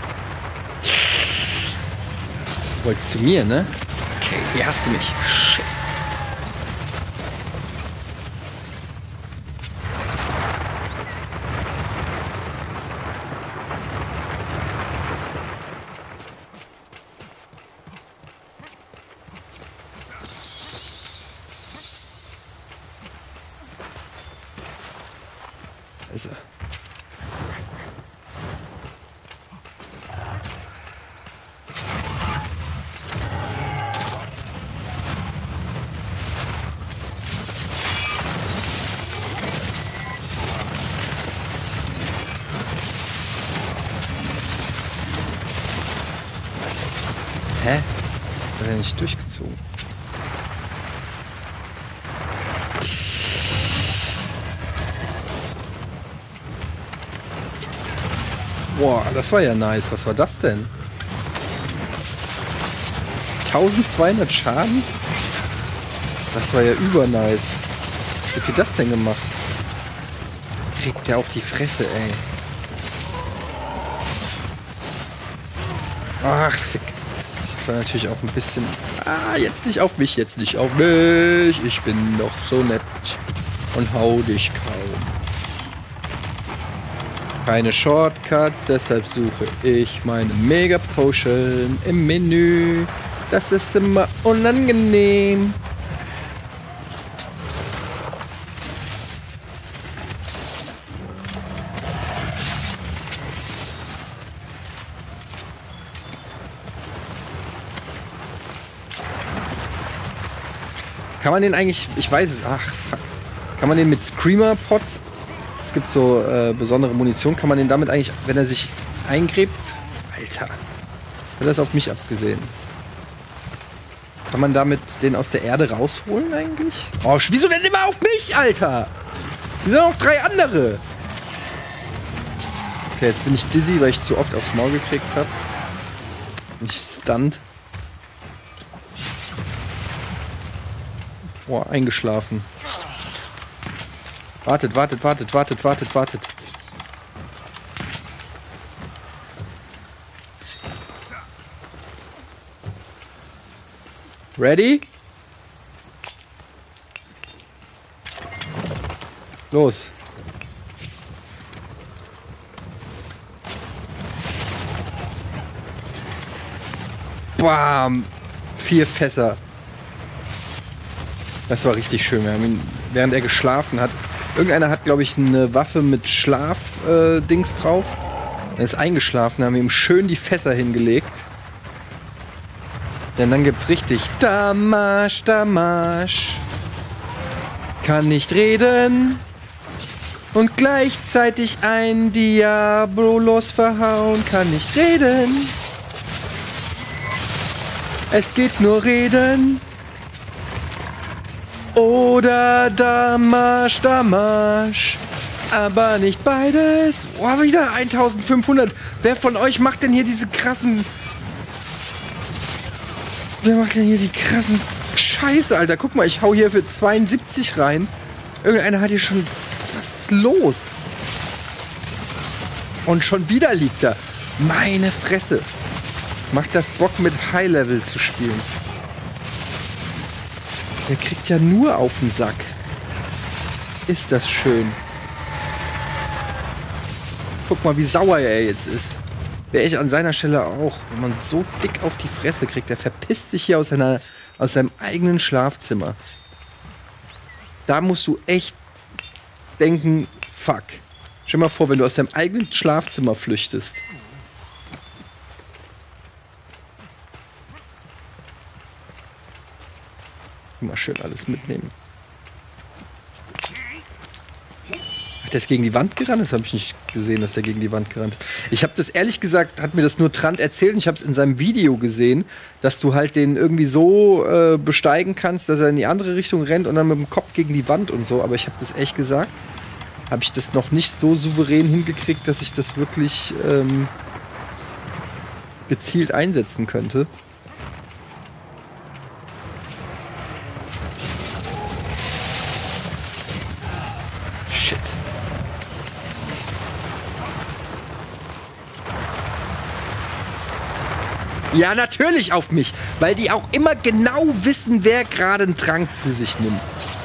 Wolltest zu mir, ne? Okay, hier hast du mich. Shit. Da ist er. Hä? Hat er nicht durchgezogen? Boah, das war ja nice. Was war das denn? 1200 Schaden? Das war ja übernice. Wie hat das denn gemacht? Kriegt der auf die Fresse, ey. Ach, fick. Das war natürlich auch ein bisschen... Ah, jetzt nicht auf mich, jetzt nicht auf mich. Ich bin doch so nett und hau dich kaum. Keine Shortcuts, deshalb suche ich meine Mega Potion im Menü. Das ist immer unangenehm. Kann man den eigentlich, ich weiß es, ach fuck. Kann man den mit Screamer-Pots, es gibt so besondere Munition, kann man den damit eigentlich, wenn er sich eingräbt, Alter, hat das auf mich abgesehen. Kann man damit den aus der Erde rausholen eigentlich? Oh, wieso denn immer auf mich, Alter? Hier sind noch 3 andere. Okay, jetzt bin ich dizzy, weil ich zu oft aufs Maul gekriegt habe. Mich stunt. Boah, eingeschlafen. Wartet. Ready? Los. Bam. 4 Fässer. Das war richtig schön. Wir haben ihn, während er geschlafen hat. Irgendeiner hat, glaube ich, eine Waffe mit Schlaf-Dings drauf. Er ist eingeschlafen, haben ihm schön die Fässer hingelegt. Denn dann gibt's richtig Damasch. Kann nicht reden. Und gleichzeitig ein Diabolos verhauen. Kann nicht reden. Es geht nur reden. Oder Damasch. Aber nicht beides. Boah, wieder 1500. Wer von euch macht denn hier diese krassen... Wer macht denn hier die krassen Scheiße, Alter? Guck mal, ich hau hier für 72 rein. Irgendeiner hat hier schon... Was ist los? Und schon wieder liegt er. Meine Fresse. Macht das Bock, mit High-Level zu spielen. Der kriegt ja nur auf den Sack. Ist das schön. Guck mal, wie sauer er jetzt ist. Wäre ich an seiner Stelle auch. Wenn man so dick auf die Fresse kriegt, der verpisst sich hier aus seinem eigenen Schlafzimmer. Da musst du echt denken, fuck. Stell dir mal vor, wenn du aus deinem eigenen Schlafzimmer flüchtest. Immer schön alles mitnehmen. Hat er jetzt gegen die Wand gerannt? Das habe ich nicht gesehen, dass er gegen die Wand gerannt. Ich habe das ehrlich gesagt, hat mir das nur Trant erzählt und ich habe es in seinem Video gesehen, dass du halt den irgendwie so besteigen kannst, dass er in die andere Richtung rennt und dann mit dem Kopf gegen die Wand und so. Aber ich habe das echt gesagt, habe ich das noch nicht so souverän hingekriegt, dass ich das wirklich gezielt einsetzen könnte. Shit. Ja, natürlich auf mich, weil die auch immer genau wissen, wer gerade einen Trank zu sich nimmt.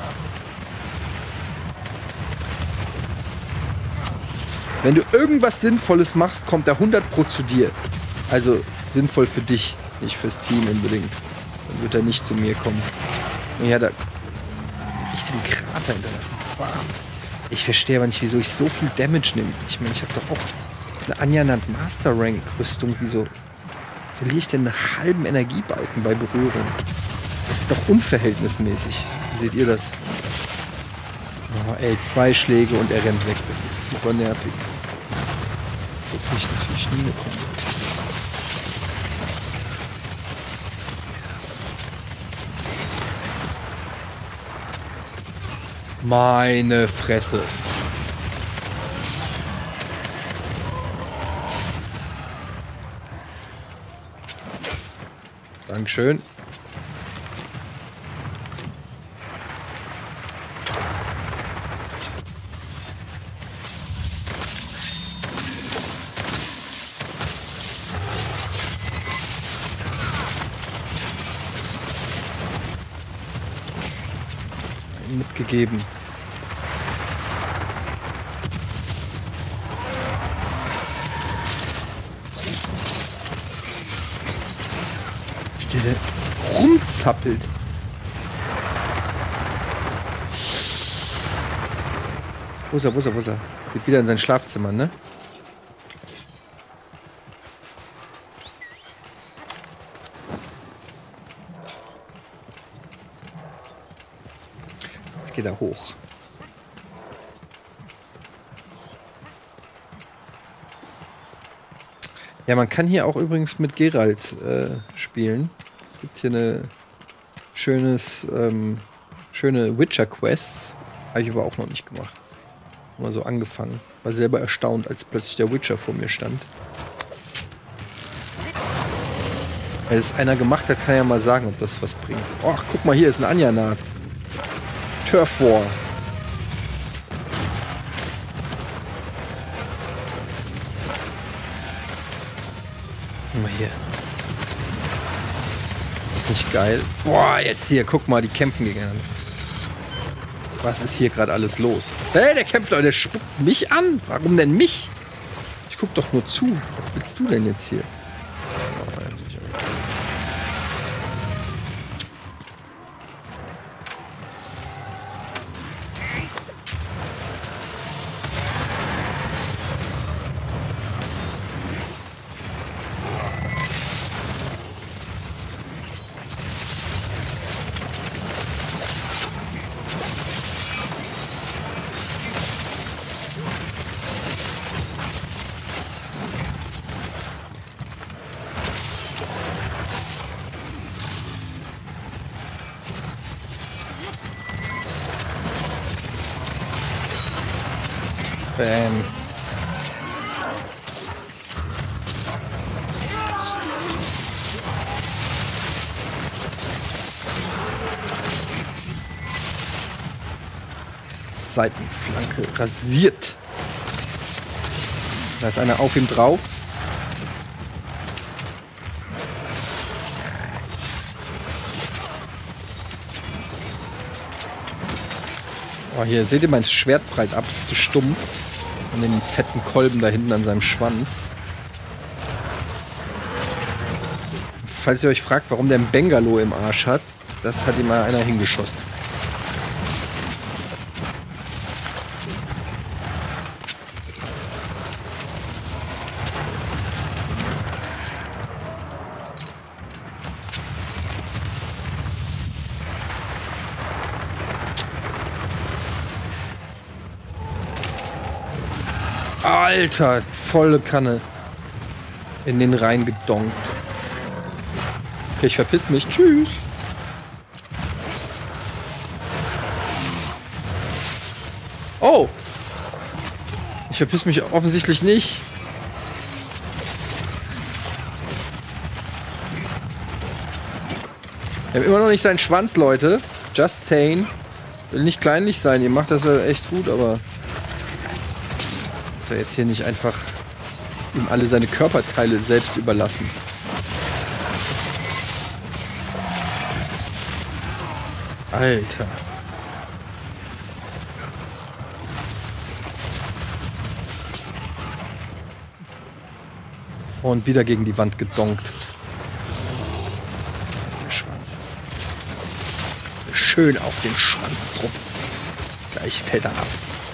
Wenn du irgendwas Sinnvolles machst, kommt er 100% zu dir. Also sinnvoll für dich, nicht fürs Team unbedingt. Dann wird er nicht zu mir kommen. Ja, da richtigen Krater hinterlassen. Bam. Ich verstehe aber nicht, wieso ich so viel Damage nehme. Ich meine, ich habe doch auch eine Anjanant Master Rank Rüstung. Wieso verliere ich denn einen halben Energiebalken bei Berührung? Das ist doch unverhältnismäßig. Wie seht ihr das? Oh, ey, 2 Schläge und er rennt weg. Das ist super nervig. Wird mich natürlich nie bekommen. Meine Fresse. Dankeschön. Mitgegeben. Wie der rumzappelt. Wo ist er? Geht wieder in sein Schlafzimmer, ne? Jetzt geht er hoch. Ja, man kann hier auch übrigens mit Geralt spielen. Es gibt hier eine schöne Witcher-Quest. Habe ich aber auch noch nicht gemacht. Mal so angefangen. War selber erstaunt, als plötzlich der Witcher vor mir stand. Wenn es einer gemacht hat, kann er ja mal sagen, ob das was bringt. Ach, guck mal, hier ist ein Anjanat. Turf War. Guck mal hier. Ist nicht geil. Boah, jetzt hier, guck mal, die kämpfen gegeneinander. Was ist hier gerade alles los? Hey, der kämpft, der spuckt mich an. Warum denn mich? Ich guck doch nur zu. Was willst du denn jetzt hier? Oh, jetzt bin ich Bam. Seitenflanke rasiert. Da ist einer auf ihm drauf. Oh, hier seht ihr mein Schwert breit ab, ist zu stumpf. Und den fetten Kolben da hinten an seinem Schwanz. Falls ihr euch fragt, warum der ein Bengalo im Arsch hat, das hat ihm mal einer hingeschossen. Alter, volle Kanne in den Rhein gedonkt. Okay, ich verpiss mich. Tschüss. Oh. Ich verpiss mich offensichtlich nicht. Wir haben immer noch nicht seinen Schwanz, Leute. Just saying. Will nicht kleinlich sein. Ihr macht das ja echt gut, aber... Ist ja jetzt hier nicht einfach ihm alle seine Körperteile selbst überlassen. Alter. Und wieder gegen die Wand gedonkt. Das ist der Schwanz. Schön auf den Schwanz drauf. Gleich fällt er ab.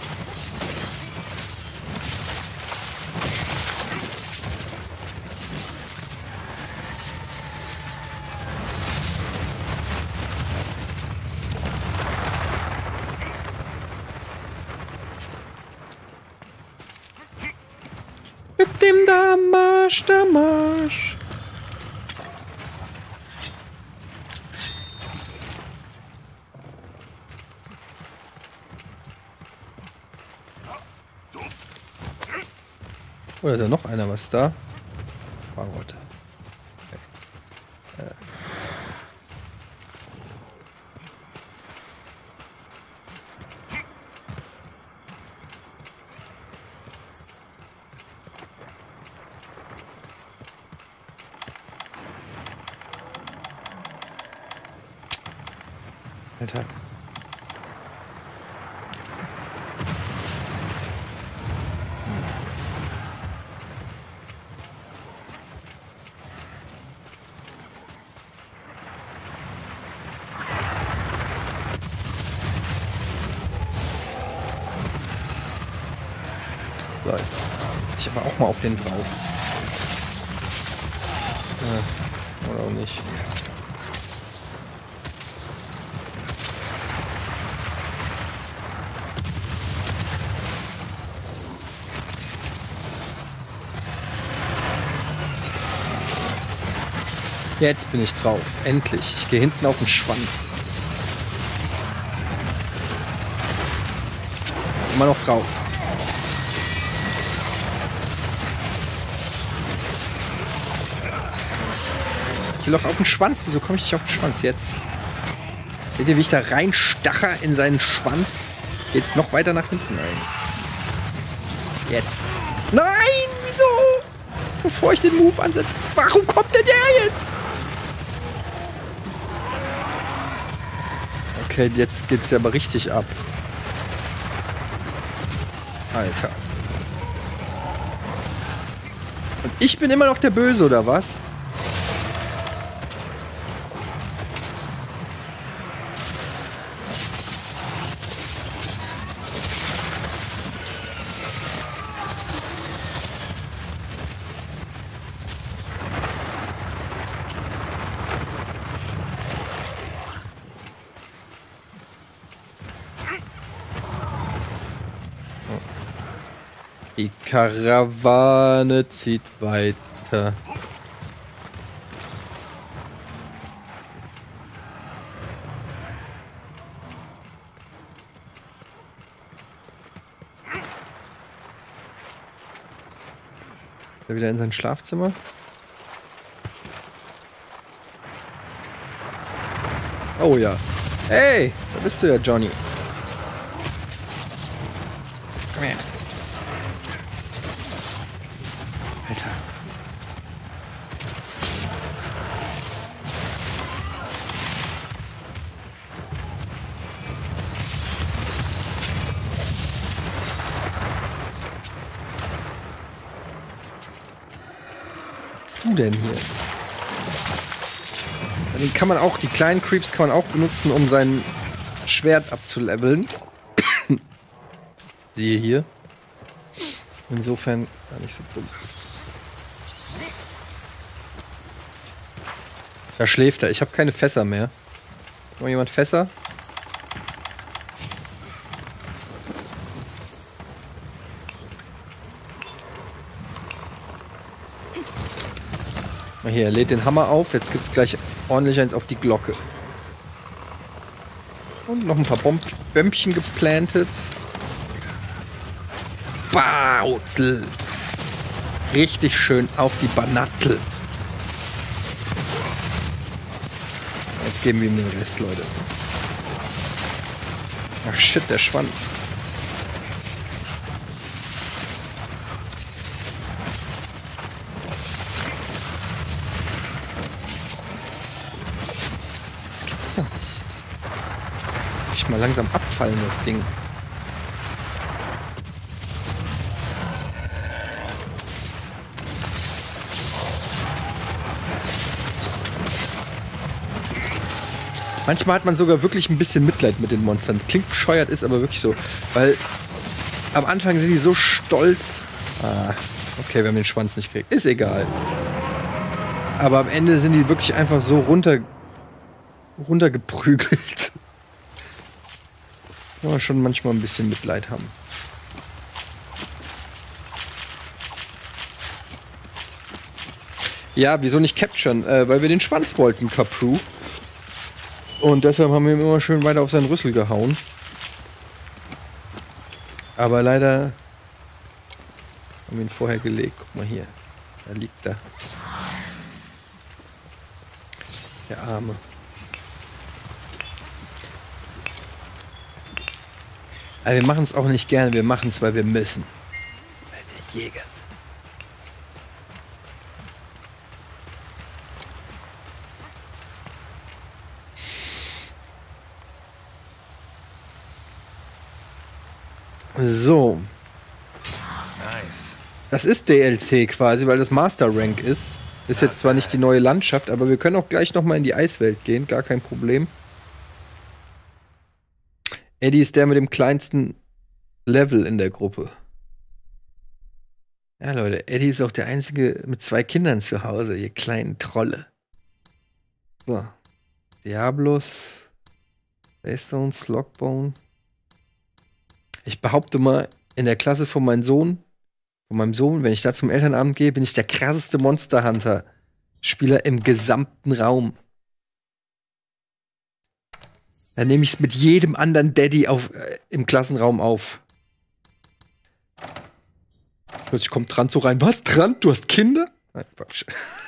Mit dem Dammarsch, Dammarsch. Oder ist ja noch einer was da? Fahrrotte. Okay. Alter. So, jetzt ich aber auch mal auf den drauf. Ja, oder auch nicht. Jetzt bin ich drauf. Endlich. Ich gehe hinten auf den Schwanz. Immer noch drauf. Ich will doch auf den Schwanz. Wieso komme ich nicht auf den Schwanz jetzt? Seht ihr, wie ich da reinstacher in seinen Schwanz? Geht's noch weiter nach hinten ein. Jetzt. Nein! Wieso? Bevor ich den Move ansetze. Warum kommt denn der jetzt? Okay, jetzt geht's ja aber richtig ab. Alter. Und ich bin immer noch der Böse, oder was? Die Karawane zieht weiter. Ist er wieder in sein Schlafzimmer? Oh ja. Hey, da bist du ja, Johnny. Komm her. Alter. du denn hier? Den kann man auch, die kleinen Creeps kann man auch benutzen, um sein Schwert abzuleveln. Siehe hier. Insofern gar nicht so dumm. Da schläft er. Ich habe keine Fässer mehr. Noch jemand Fässer? Hier, er lädt den Hammer auf. Jetzt gibt's gleich ordentlich eins auf die Glocke. Und noch ein paar Bömmchen geplantet. Bautzel. Richtig schön auf die Banatzel. Jetzt geben wir ihm den Rest, Leute. Ach shit, der Schwanz. Das gibt's doch nicht. Ich mal langsam abfallen, das Ding. Manchmal hat man sogar wirklich ein bisschen Mitleid mit den Monstern. Klingt bescheuert, ist aber wirklich so. Weil am Anfang sind die so stolz. Ah, okay, wir haben den Schwanz nicht gekriegt. Ist egal. Aber am Ende sind die wirklich einfach so runtergeprügelt. Kann man schon manchmal ein bisschen Mitleid haben. Ja, wieso nicht capturen? Weil wir den Schwanz wollten, Kapru. Und deshalb haben wir ihm immer schön weiter auf seinen Rüssel gehauen. Aber leider haben wir ihn vorher gelegt. Guck mal hier. Da liegt er. Der Arme. Aber wir machen es auch nicht gerne. Wir machen es, weil wir müssen. Weil wir Jäger sind. So. Nice. Das ist DLC quasi, weil das Master Rank ist. Ist jetzt zwar nicht die neue Landschaft, aber wir können auch gleich noch mal in die Eiswelt gehen. Gar kein Problem. Eddie ist der mit dem kleinsten Level in der Gruppe. Ja, Leute, Eddie ist auch der Einzige mit 2 Kindern zu Hause, ihr kleinen Trolle. So. Diablos. Baystone, Slogbone. Ich behaupte mal, in der Klasse von meinem Sohn, wenn ich da zum Elternabend gehe, bin ich der krasseste Monster Hunter-Spieler im gesamten Raum. Dann nehme ich es mit jedem anderen Daddy im Klassenraum auf. Plötzlich kommt Trant so rein. Was, Trant? Du hast Kinder? Nein, Quatsch.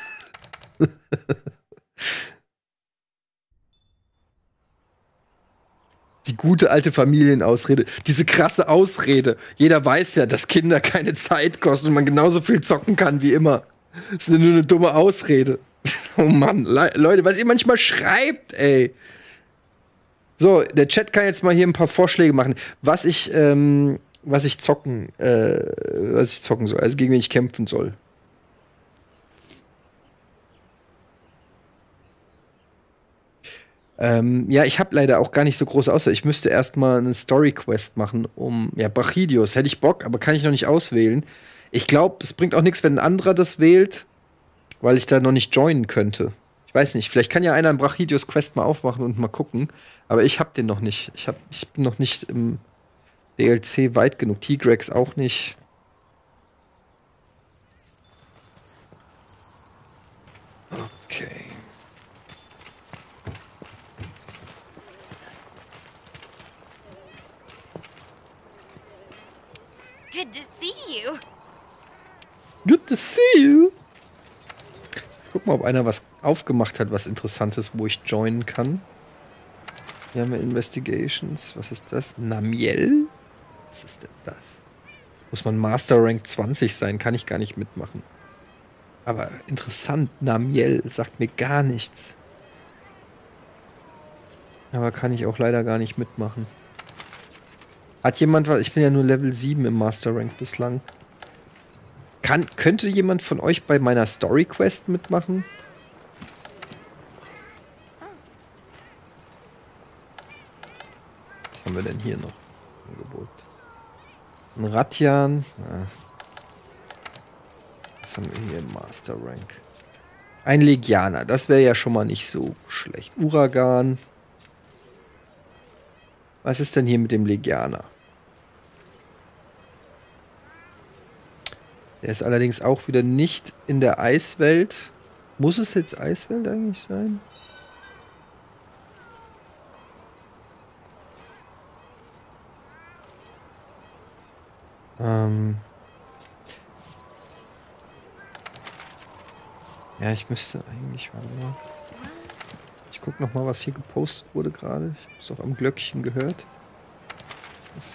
Die gute alte Familienausrede. Diese krasse Ausrede. Jeder weiß ja, dass Kinder keine Zeit kosten und man genauso viel zocken kann wie immer. Das ist nur eine dumme Ausrede. Oh Mann, Leute, was ihr manchmal schreibt, ey. So, der Chat kann jetzt mal hier ein paar Vorschläge machen, was ich zocken soll, also gegen wen ich kämpfen soll. Ja, ich habe leider auch gar nicht so große Auswahl. Ich müsste erstmal eine Story-Quest machen, Brachidios. Hätte ich Bock, aber kann ich noch nicht auswählen. Ich glaube, es bringt auch nichts, wenn ein anderer das wählt, weil ich da noch nicht joinen könnte. Ich weiß nicht, vielleicht kann ja einer einen Brachidios-Quest mal aufmachen und mal gucken. Aber ich hab den noch nicht. Ich bin noch nicht im DLC weit genug. Tigrex auch nicht. Okay. Good to see you. Good to see you. Guck mal, ob einer was aufgemacht hat, was Interessantes, wo ich joinen kann. Hier haben wir Investigations. Was ist das? Namiel? Was ist denn das? Muss man Master Rank 20 sein? Kann ich gar nicht mitmachen. Aber interessant. Namiel sagt mir gar nichts. Aber kann ich auch leider gar nicht mitmachen. Hat jemand was? Ich bin ja nur Level 7 im Master Rank bislang. Könnte jemand von euch bei meiner Story Quest mitmachen? Was haben wir denn hier noch? Angebot. Ein Ratjan. Was haben wir hier? Master Rank. Ein Legianer. Das wäre ja schon mal nicht so schlecht. Uragan. Was ist denn hier mit dem Legianer? Der ist allerdings auch wieder nicht in der Eiswelt. Muss es jetzt Eiswelt eigentlich sein? Ja, ich müsste eigentlich mal. Ich gucke noch mal, was hier gepostet wurde gerade. Ich habe es doch am Glöckchen gehört. Was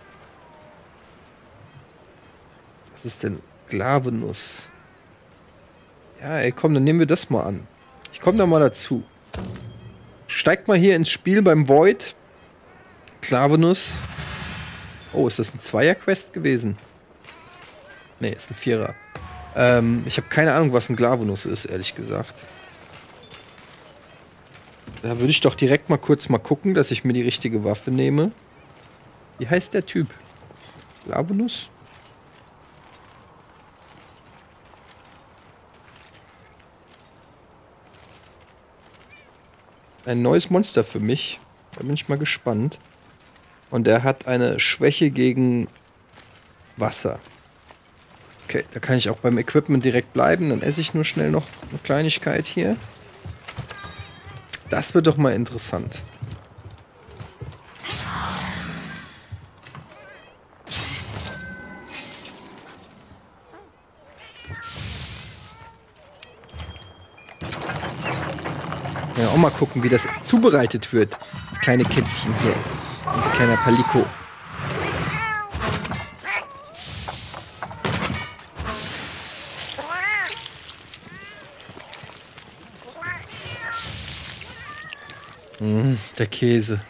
ist denn Glavenus? Ja, ey, komm, dann nehmen wir das mal an. Ich komme da mal dazu. Steigt mal hier ins Spiel beim Void. Glavenus. Oh, ist das ein Zweier-Quest gewesen? Nee, ist ein Vierer. Ich habe keine Ahnung, was ein Glavenus ist, ehrlich gesagt. Da würde ich doch direkt mal kurz mal gucken, dass ich mir die richtige Waffe nehme. Wie heißt der Typ? Glavenus? Ein neues Monster für mich. Da bin ich mal gespannt. Und er hat eine Schwäche gegen Wasser. Okay, da kann ich auch beim Equipment direkt bleiben. Dann esse ich nur schnell noch eine Kleinigkeit hier. Das wird doch mal interessant. Ja, auch mal gucken, wie das zubereitet wird. Das kleine Kätzchen hier. Unser kleiner Paliko. Der Käse.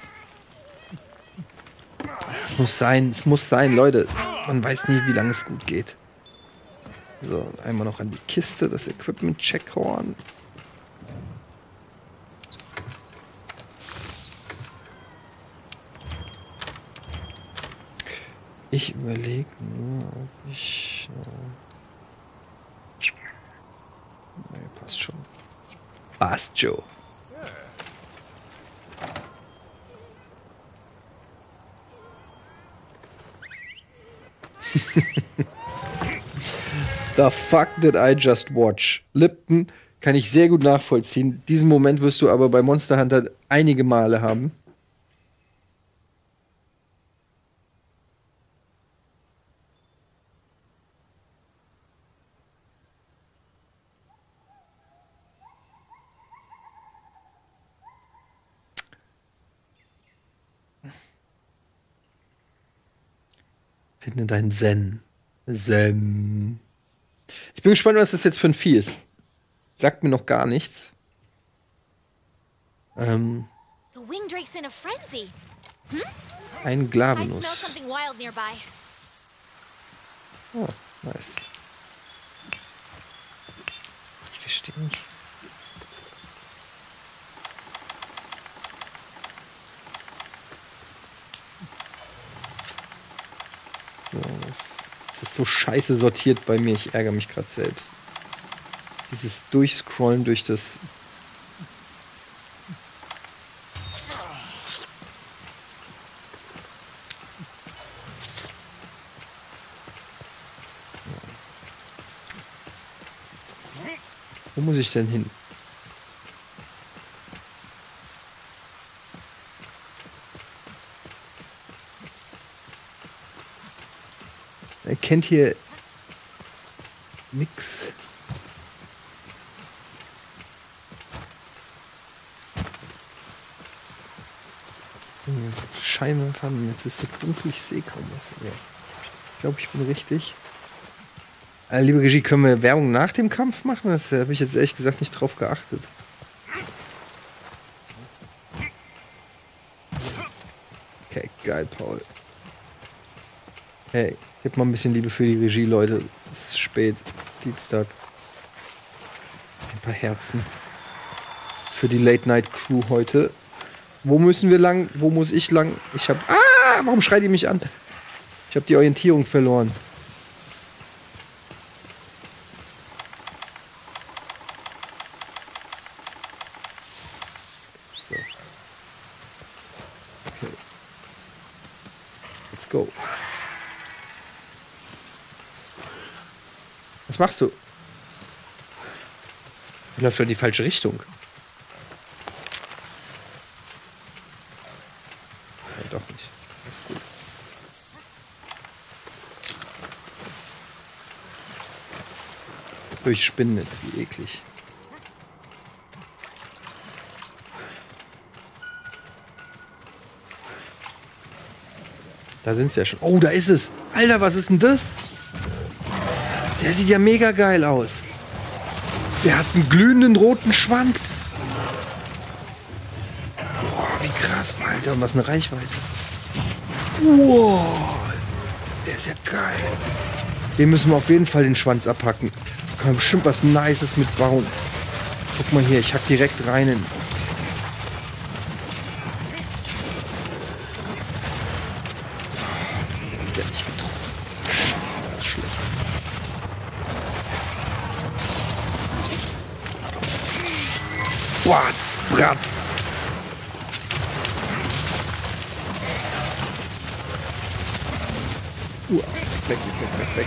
Es muss sein, Leute. Man weiß nie, wie lange es gut geht. So, einmal noch an die Kiste, das Equipment-Checkhorn. Ich überlege nur, ob ich... Nee, passt schon. Passt, Joe. The fuck did I just watch? Lipton kann ich sehr gut nachvollziehen. Diesen Moment wirst du aber bei Monster Hunter einige Male haben. Finde dein Zen. Zen. Ich bin gespannt, was das jetzt für ein Vieh ist. Sagt mir noch gar nichts. The Wingdrake's in a frenzy. Ein I smell Glavenus. something wild nearby. Oh, nice. Ich verstehe nicht. So, es ist so scheiße sortiert bei mir. Ich ärgere mich gerade selbst. Dieses Durchscrollen durch das... Wo muss ich denn hin? Er kennt hier nix. Scheinwerfer, jetzt ist so dunkel, ich sehe kaum was. Ja. Ich glaube, ich bin richtig. Liebe Regie, können wir Werbung nach dem Kampf machen? Das habe ich jetzt ehrlich gesagt nicht drauf geachtet. Okay, geil, Paul. Hey, Gebt mal ein bisschen Liebe für die Regie, Leute. Es ist spät. Es ist Dienstag. Ein paar Herzen. Für die Late-Night-Crew heute. Wo müssen wir lang? Wo muss ich lang? Ich hab. Ah! Warum schreit ihr mich an? Ich habe die Orientierung verloren. So. Okay. Let's go. Was machst du? Läuft doch in die falsche Richtung. Ja, doch nicht. Das ist gut. Durch Spinnennetz, wie eklig. Da sind sie ja schon. Oh, da ist es. Alter, was ist denn das? Der sieht ja mega geil aus. Der hat einen glühenden roten Schwanz. Boah, wie krass, Alter. Und was eine Reichweite. Wow. Der ist ja geil. Den müssen wir auf jeden Fall den Schwanz abhacken. Da kann man bestimmt was Nices mitbauen. Guck mal hier, ich hack direkt rein in. Der hat nicht getroffen. Scheiße, das ist schlecht. Bratz, Bratz. Weg.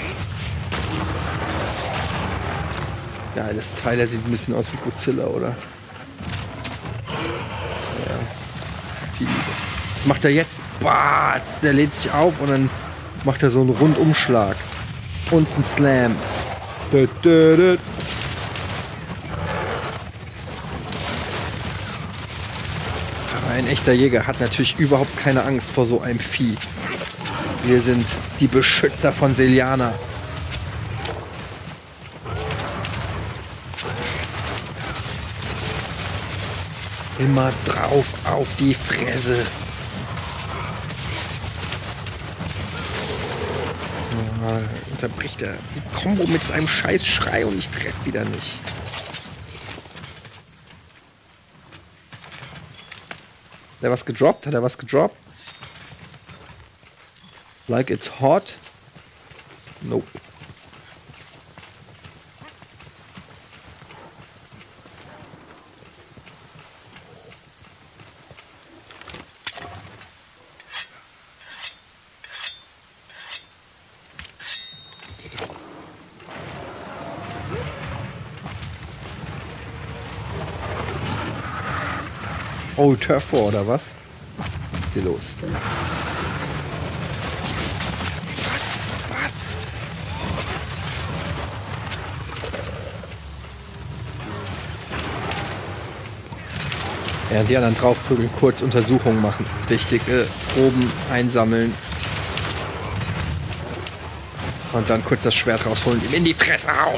Ja, das Teil, der sieht ein bisschen aus wie Godzilla, oder? Ja. Viel Liebe. Was macht er jetzt? Batz! Der lädt sich auf und dann macht er so einen Rundumschlag. Und einen Slam. Aber ein echter Jäger hat natürlich überhaupt keine Angst vor so einem Vieh. Wir sind die Beschützer von Seliana. Immer drauf auf die Fresse. Unterbricht er die Kombo mit seinem scheiß Schrei und ich treffe wieder nicht. Hat er was gedroppt? Hat er was gedroppt? Like it's hot? Nope. Oh, Turf War oder was? Was ist hier los? Während die anderen draufprügeln, kurz Untersuchungen machen. Wichtige Proben einsammeln. Und dann kurz das Schwert rausholen, ihm in die Fresse hauen.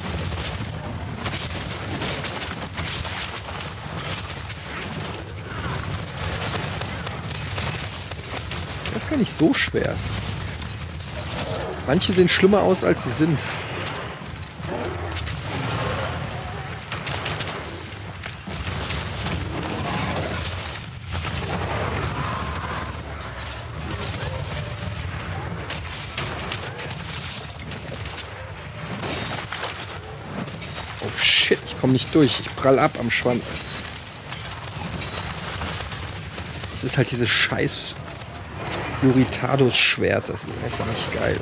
Das ist gar nicht so schwer. Manche sehen schlimmer aus, als sie sind. Oh shit, ich komme nicht durch. Ich prall ab am Schwanz. Das ist halt dieses scheiß Juritados Schwert. Das ist einfach nicht geil.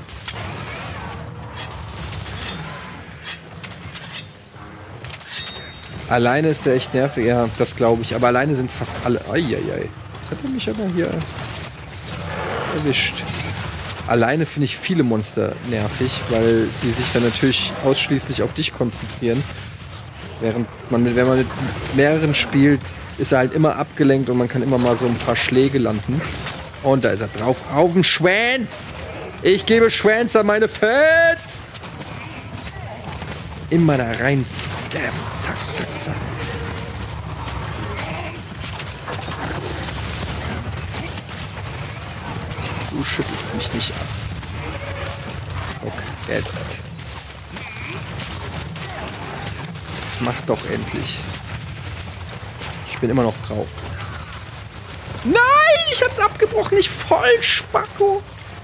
Alleine ist der echt nervig. Ja, das glaube ich. Aber alleine sind fast alle... Eieiei. Jetzt hat er mich aber hier erwischt. Alleine finde ich viele Monster nervig, weil die sich dann natürlich ausschließlich auf dich konzentrieren. Während man, wenn man mit mehreren spielt, ist er halt immer abgelenkt und man kann immer mal so ein paar Schläge landen. Und da ist er drauf. Auf den Schwanz! Ich gebe Schwanz an meine Fans! Immer da rein. Zack, zack, zack. Du schüttelst mich nicht ab. Okay, jetzt. Mach doch endlich. Ich bin immer noch drauf. Nein, ich hab's abgebrochen. Ich voll Spacko.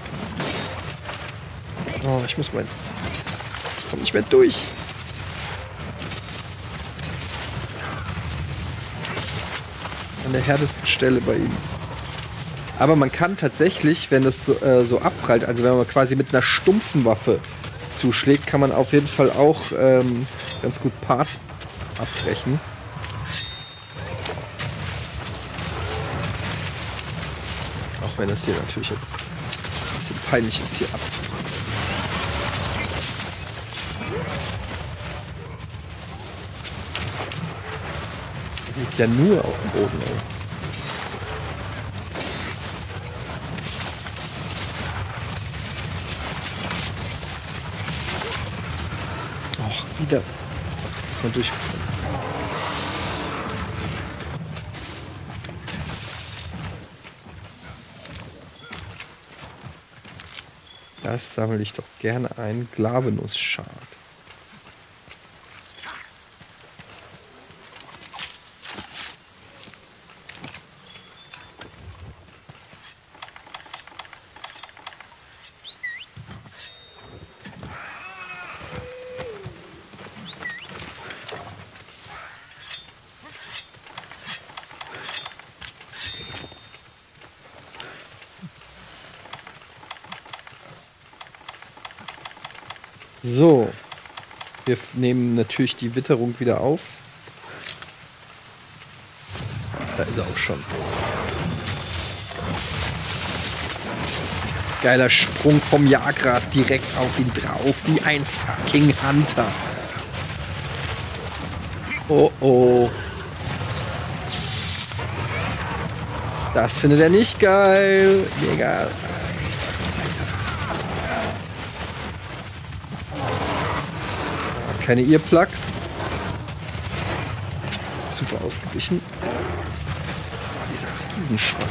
Oh, ich muss mein... Ich komm nicht mehr durch. An der härtesten Stelle bei ihm. Aber man kann tatsächlich, wenn das so abprallt, also wenn man quasi mit einer stumpfen Waffe zuschlägt, kann man auf jeden Fall auch ganz gut Parts abbrechen. Auch wenn das hier natürlich jetzt ein bisschen peinlich ist, hier abzubrechen. Liegt ja nur auf dem Boden, ey. Och, wieder. Ist mal durchgekommen. Das sammle ich doch gerne ein. Glavenus-Schad. So, wir nehmen natürlich die Witterung wieder auf. Da ist er auch schon. Geiler Sprung vom Jagras direkt auf ihn drauf, wie ein fucking Hunter. Oh oh. Das findet er nicht geil. Mega. Keine Earplugs. Super ausgewichen. Dieser Riesenschwanz.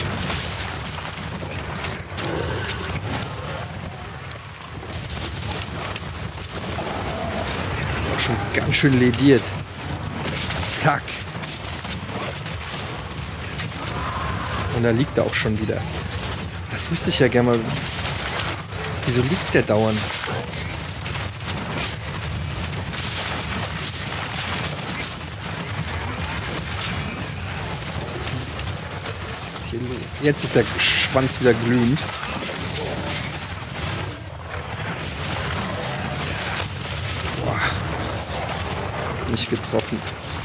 Ist auch schon ganz schön lediert. Zack. Und da liegt er auch schon wieder. Das wüsste ich ja gerne mal. Wieso liegt der dauernd? Jetzt ist der Schwanz wieder glühend. Boah. Nicht getroffen.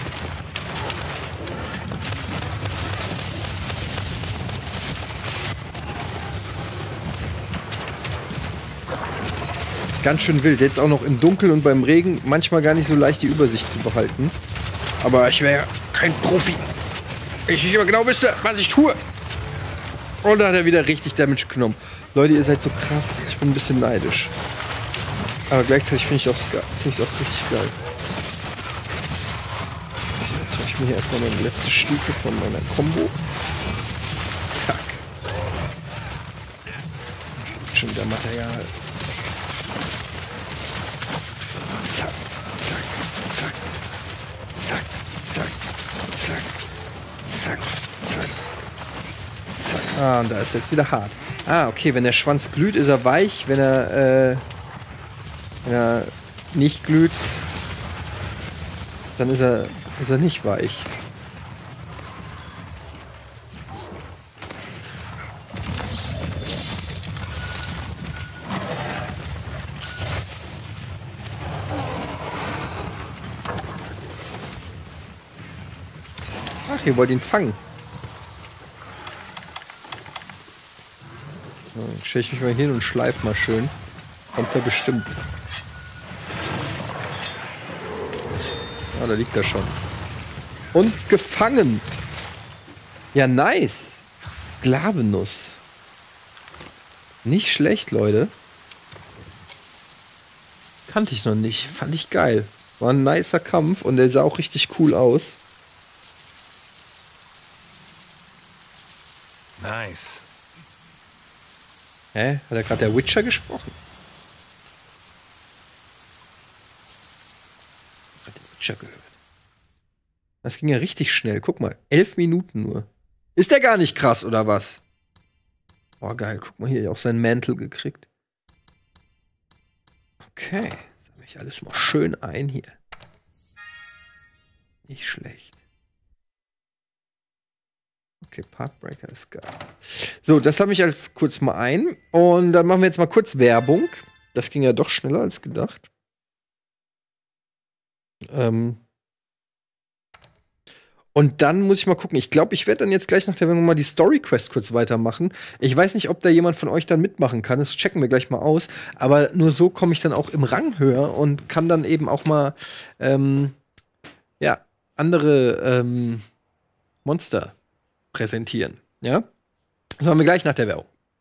Ganz schön wild. Jetzt auch noch im Dunkeln und beim Regen. Manchmal gar nicht so leicht die Übersicht zu behalten. Aber ich wäre kein Profi. Ich immer genau wüsste, was ich tue. Und da hat er wieder richtig Damage genommen. Leute, ihr seid so krass. Ich bin ein bisschen neidisch. Aber gleichzeitig finde ich es auch richtig geil. So, jetzt habe ich mir hier erstmal meine letzte Stufe von meiner Combo. Zack. Schon wieder Material. Zack, zack, zack, zack, zack, zack, zack, zack. Ah, und da ist jetzt wieder hart. Ah, okay, wenn der Schwanz glüht, ist er weich. Wenn er nicht glüht, dann ist er nicht weich. Ach, ihr wollt ihn fangen. Dann stelle ich mich mal hin und schleife mal schön. Kommt er bestimmt. Ah, da liegt er schon. Und gefangen. Ja, nice. Glavenus. Nicht schlecht, Leute. Kannte ich noch nicht. Fand ich geil. War ein nicer Kampf und der sah auch richtig cool aus. Nice. Hä? Hat er gerade der Witcher gesprochen? Witcher gehört. Das ging ja richtig schnell. Guck mal, 11 Minuten nur. Ist der gar nicht krass, oder was? Oh, geil. Guck mal, hier auch seinen Mantel gekriegt. Okay. Sammle ich alles mal schön ein hier. Nicht schlecht. Okay, Parkbreaker ist geil. So, das sammle ich alles kurz mal ein. Und dann machen wir jetzt mal kurz Werbung. Das ging ja doch schneller als gedacht. Und dann muss ich mal gucken. Ich glaube, ich werde dann jetzt gleich nach der Werbung mal die Story Quest kurz weitermachen. Ich weiß nicht, ob da jemand von euch dann mitmachen kann. Das checken wir gleich mal aus. Aber nur so komme ich dann auch im Rang höher und kann dann eben auch mal ja, andere Monster präsentieren. Ja? Das machen wir gleich nach der Werbung.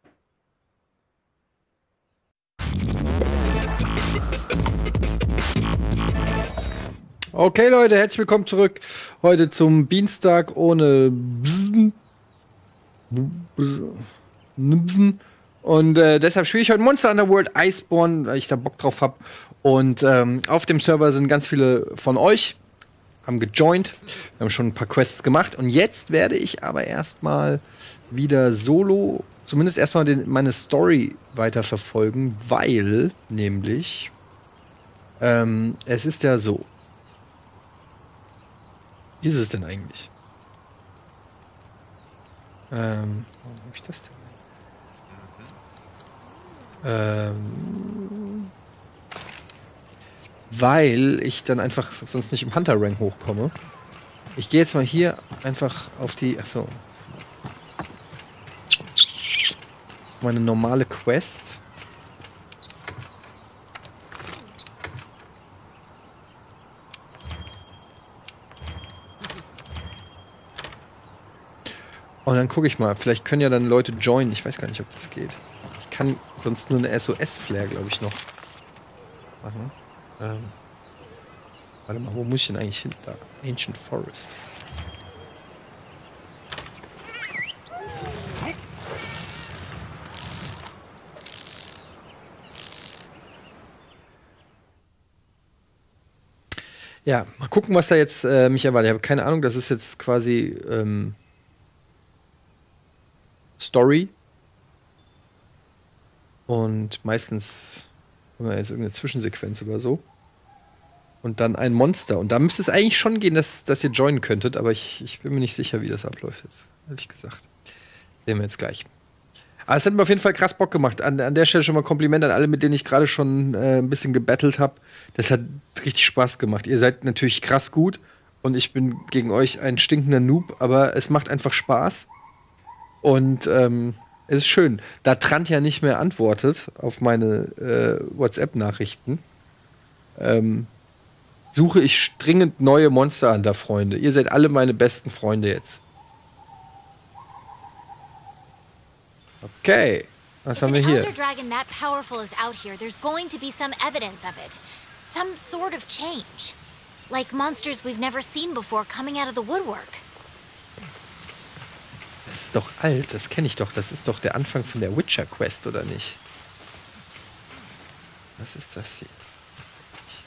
Okay, Leute, herzlich willkommen zurück. Heute zum Dienstag ohne Bzn. Und deshalb spiele ich heute Monster Underworld Iceborne, weil ich da Bock drauf habe. Und auf dem Server sind ganz viele von euch, haben gejoint. Wir haben schon ein paar Quests gemacht. Und jetzt werde ich aber erstmal wieder solo, zumindest erstmal meine Story weiterverfolgen, weil nämlich es ist ja so. Wie ist es denn eigentlich? Warum habe ich das denn? Weil ich dann einfach sonst nicht im Hunter-Rank hochkomme. Ich gehe jetzt mal hier einfach auf die. Achso. Meine normale Quest. Und dann gucke ich mal, vielleicht können ja dann Leute joinen. Ich weiß gar nicht, ob das geht. Ich kann sonst nur eine SOS-Flare, glaube ich, noch machen. Warte mal, wo muss ich denn eigentlich hin? Da. Ancient Forest. Ja, mal gucken, was da jetzt mich erwartet. Ich habe keine Ahnung, das ist jetzt quasi Story. Und meistens haben wir jetzt irgendeine Zwischensequenz oder so. Und dann ein Monster. Und da müsste es eigentlich schon gehen, dass ihr joinen könntet. Aber ich bin mir nicht sicher, wie das abläuft jetzt. Ehrlich gesagt. Sehen wir jetzt gleich. Aber es hat mir auf jeden Fall krass Bock gemacht. An der Stelle schon mal Kompliment an alle, mit denen ich gerade schon ein bisschen gebettelt habe. Das hat richtig Spaß gemacht. Ihr seid natürlich krass gut. Und ich bin gegen euch ein stinkender Noob. Aber es macht einfach Spaß. Und es ist schön. Da Trant ja nicht mehr antwortet auf meine WhatsApp-Nachrichten, suche ich dringend neue Monster Hunter Freunde. Ihr seid alle meine besten Freunde jetzt. Okay, was haben wir hier? If an elder dragon that powerful is out here, there's going to be some evidence of it. Some sort of change. Like monsters we've never seen before coming out of the woodwork. Das ist doch alt, das kenne ich doch. Das ist doch der Anfang von der Witcher-Quest, oder nicht? Was ist das hier? Ich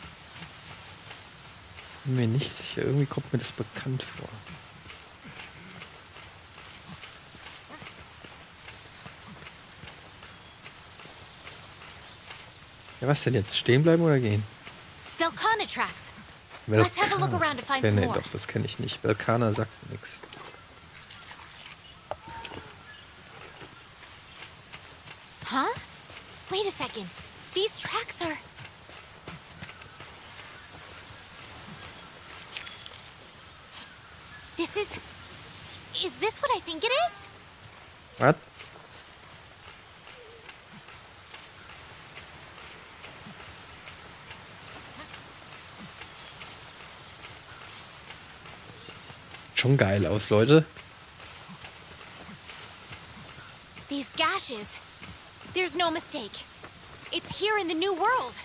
bin mir nicht sicher. Irgendwie kommt mir das bekannt vor. Ja, was denn jetzt? Stehen bleiben oder gehen? Velkhana tracks. Let's have a look around to find Okay, some nee, more. doch, das kenne ich nicht. Velkhana sagt nichts. Huh? Wait a second. These tracks are... This is... Is this what I think it is? Was? Schon geil aus, Leute. These gashes. There's no mistake. It's here in the new world.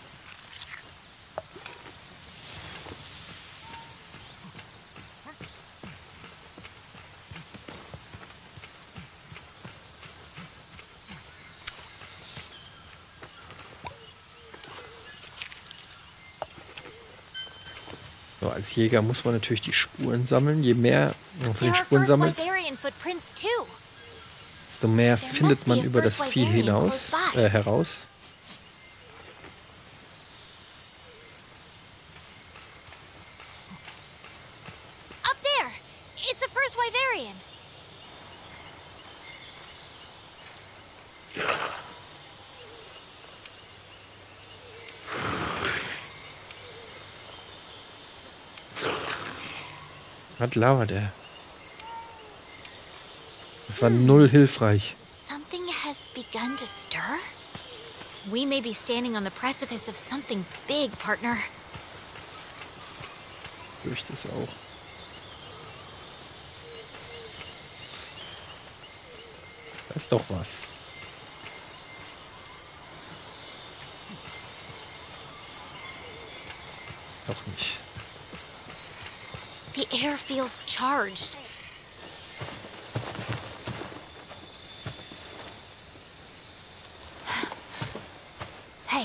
So, als Jäger muss man natürlich die Spuren sammeln. Je mehr man von There den are Spuren first sammelt, Wyverian footprints too. desto mehr There findet must be man a über das first Vieh Wyverian heraus. close by. Heraus. Up there! It's a first Wyverian. Was labert der? Das war null hilfreich. Something has begun to stir? We may be standing on the precipice of something big, partner. Fürchte es auch. Da ist doch was. Doch nicht. The air feels charged. Hey.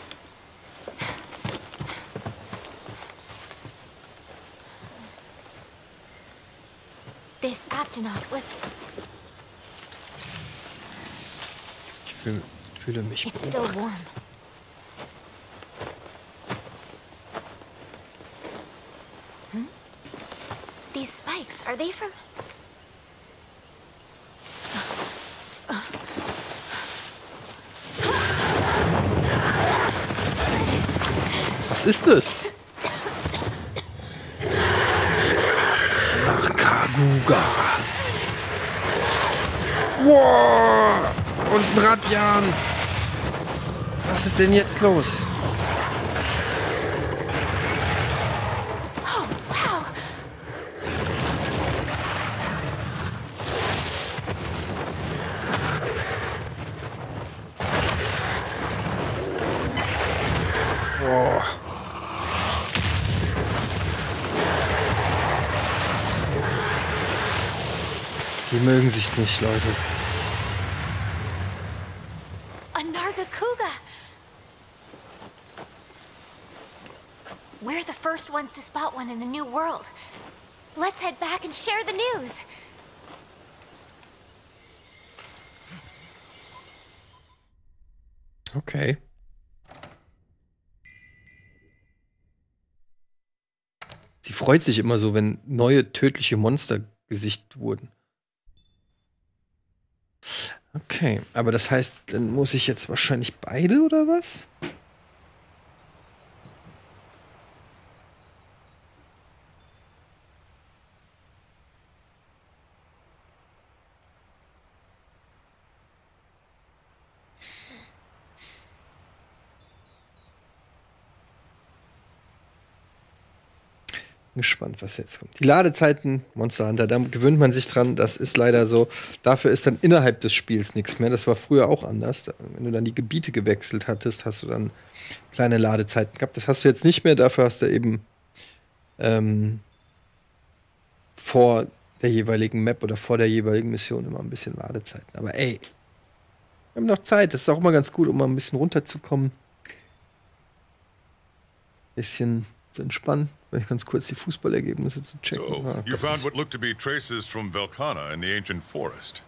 This Aptonoth was... Ich fühle mich It's still warm. These spikes, are they from... Was ist das? Nargacuga. Wow! Und ein Radian. Was ist denn jetzt los? Oh, wow! Boah. Die mögen sich nicht, Leute. A Nargacuga! We're the first ones to spot one in the New World. Let's head back and share the news. Okay. Sie freut sich immer so, wenn neue tödliche Monster gesichtet wurden. Okay, aber das heißt, dann muss ich jetzt wahrscheinlich beide oder was? Gespannt, was jetzt kommt. Die Ladezeiten, Monster Hunter, da gewöhnt man sich dran, das ist leider so. Dafür ist dann innerhalb des Spiels nichts mehr. Das war früher auch anders. Wenn du dann die Gebiete gewechselt hattest, hast du dann kleine Ladezeiten gehabt. Das hast du jetzt nicht mehr, dafür hast du eben vor der jeweiligen Map oder vor der jeweiligen Mission immer ein bisschen Ladezeiten. Aber ey, wir haben noch Zeit. Das ist auch mal ganz gut, um mal ein bisschen runterzukommen. Bisschen zu entspannen. Vielleicht ganz kurz die Fußballergebnisse zu checken. So, you found what looked to be traces from Velkhana in the ancient forest.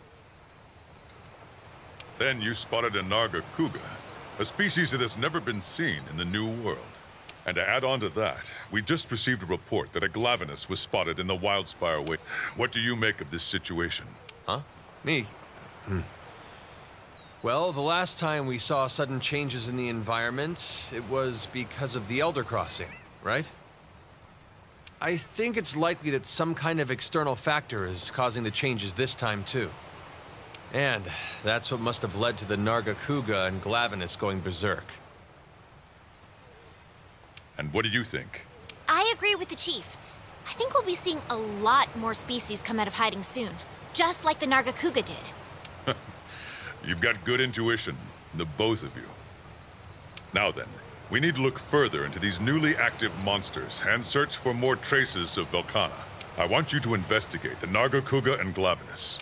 Then you spotted a Nargacuga, a species that has never been seen in the New World. And to add on to that, we just received a report that a Glavenus was spotted in the Wildspire Way. What do you make of this situation? Huh? Me? Well, the last time we saw sudden changes in the environment, it was because of the Elder Crossing, right? I think it's likely that some kind of external factor is causing the changes this time, too. And that's what must have led to the Nargacuga and Glavenus going berserk. And what do you think? I agree with the chief. I think we'll be seeing a lot more species come out of hiding soon. Just like the Nargacuga did. You've got good intuition, the both of you. Now then, we need to look further into these newly active monsters and search for more traces of Velkhana. I want you to investigate the Nargacuga and Glavenus.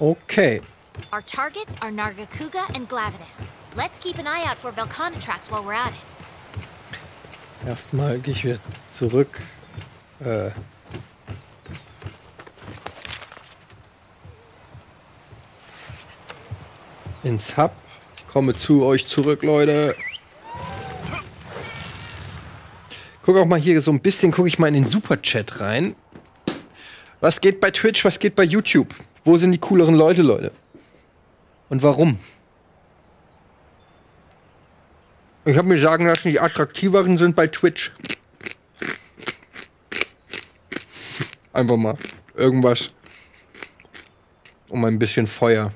Okay. Our targets are Nargacuga and Glavenus. Let's keep an eye out for Velkhana tracks while we're at it. Erstmal gehe ich wieder zurück. Ins Hub. Ich komme zu euch zurück, Leute. Guck auch mal hier so ein bisschen, gucke ich mal in den Superchat rein. Was geht bei Twitch, was geht bei YouTube? Wo sind die cooleren Leute, Leute? Und warum? Ich habe mir sagen lassen, die attraktiveren sind bei Twitch. Einfach mal irgendwas. Um ein bisschen Feuer.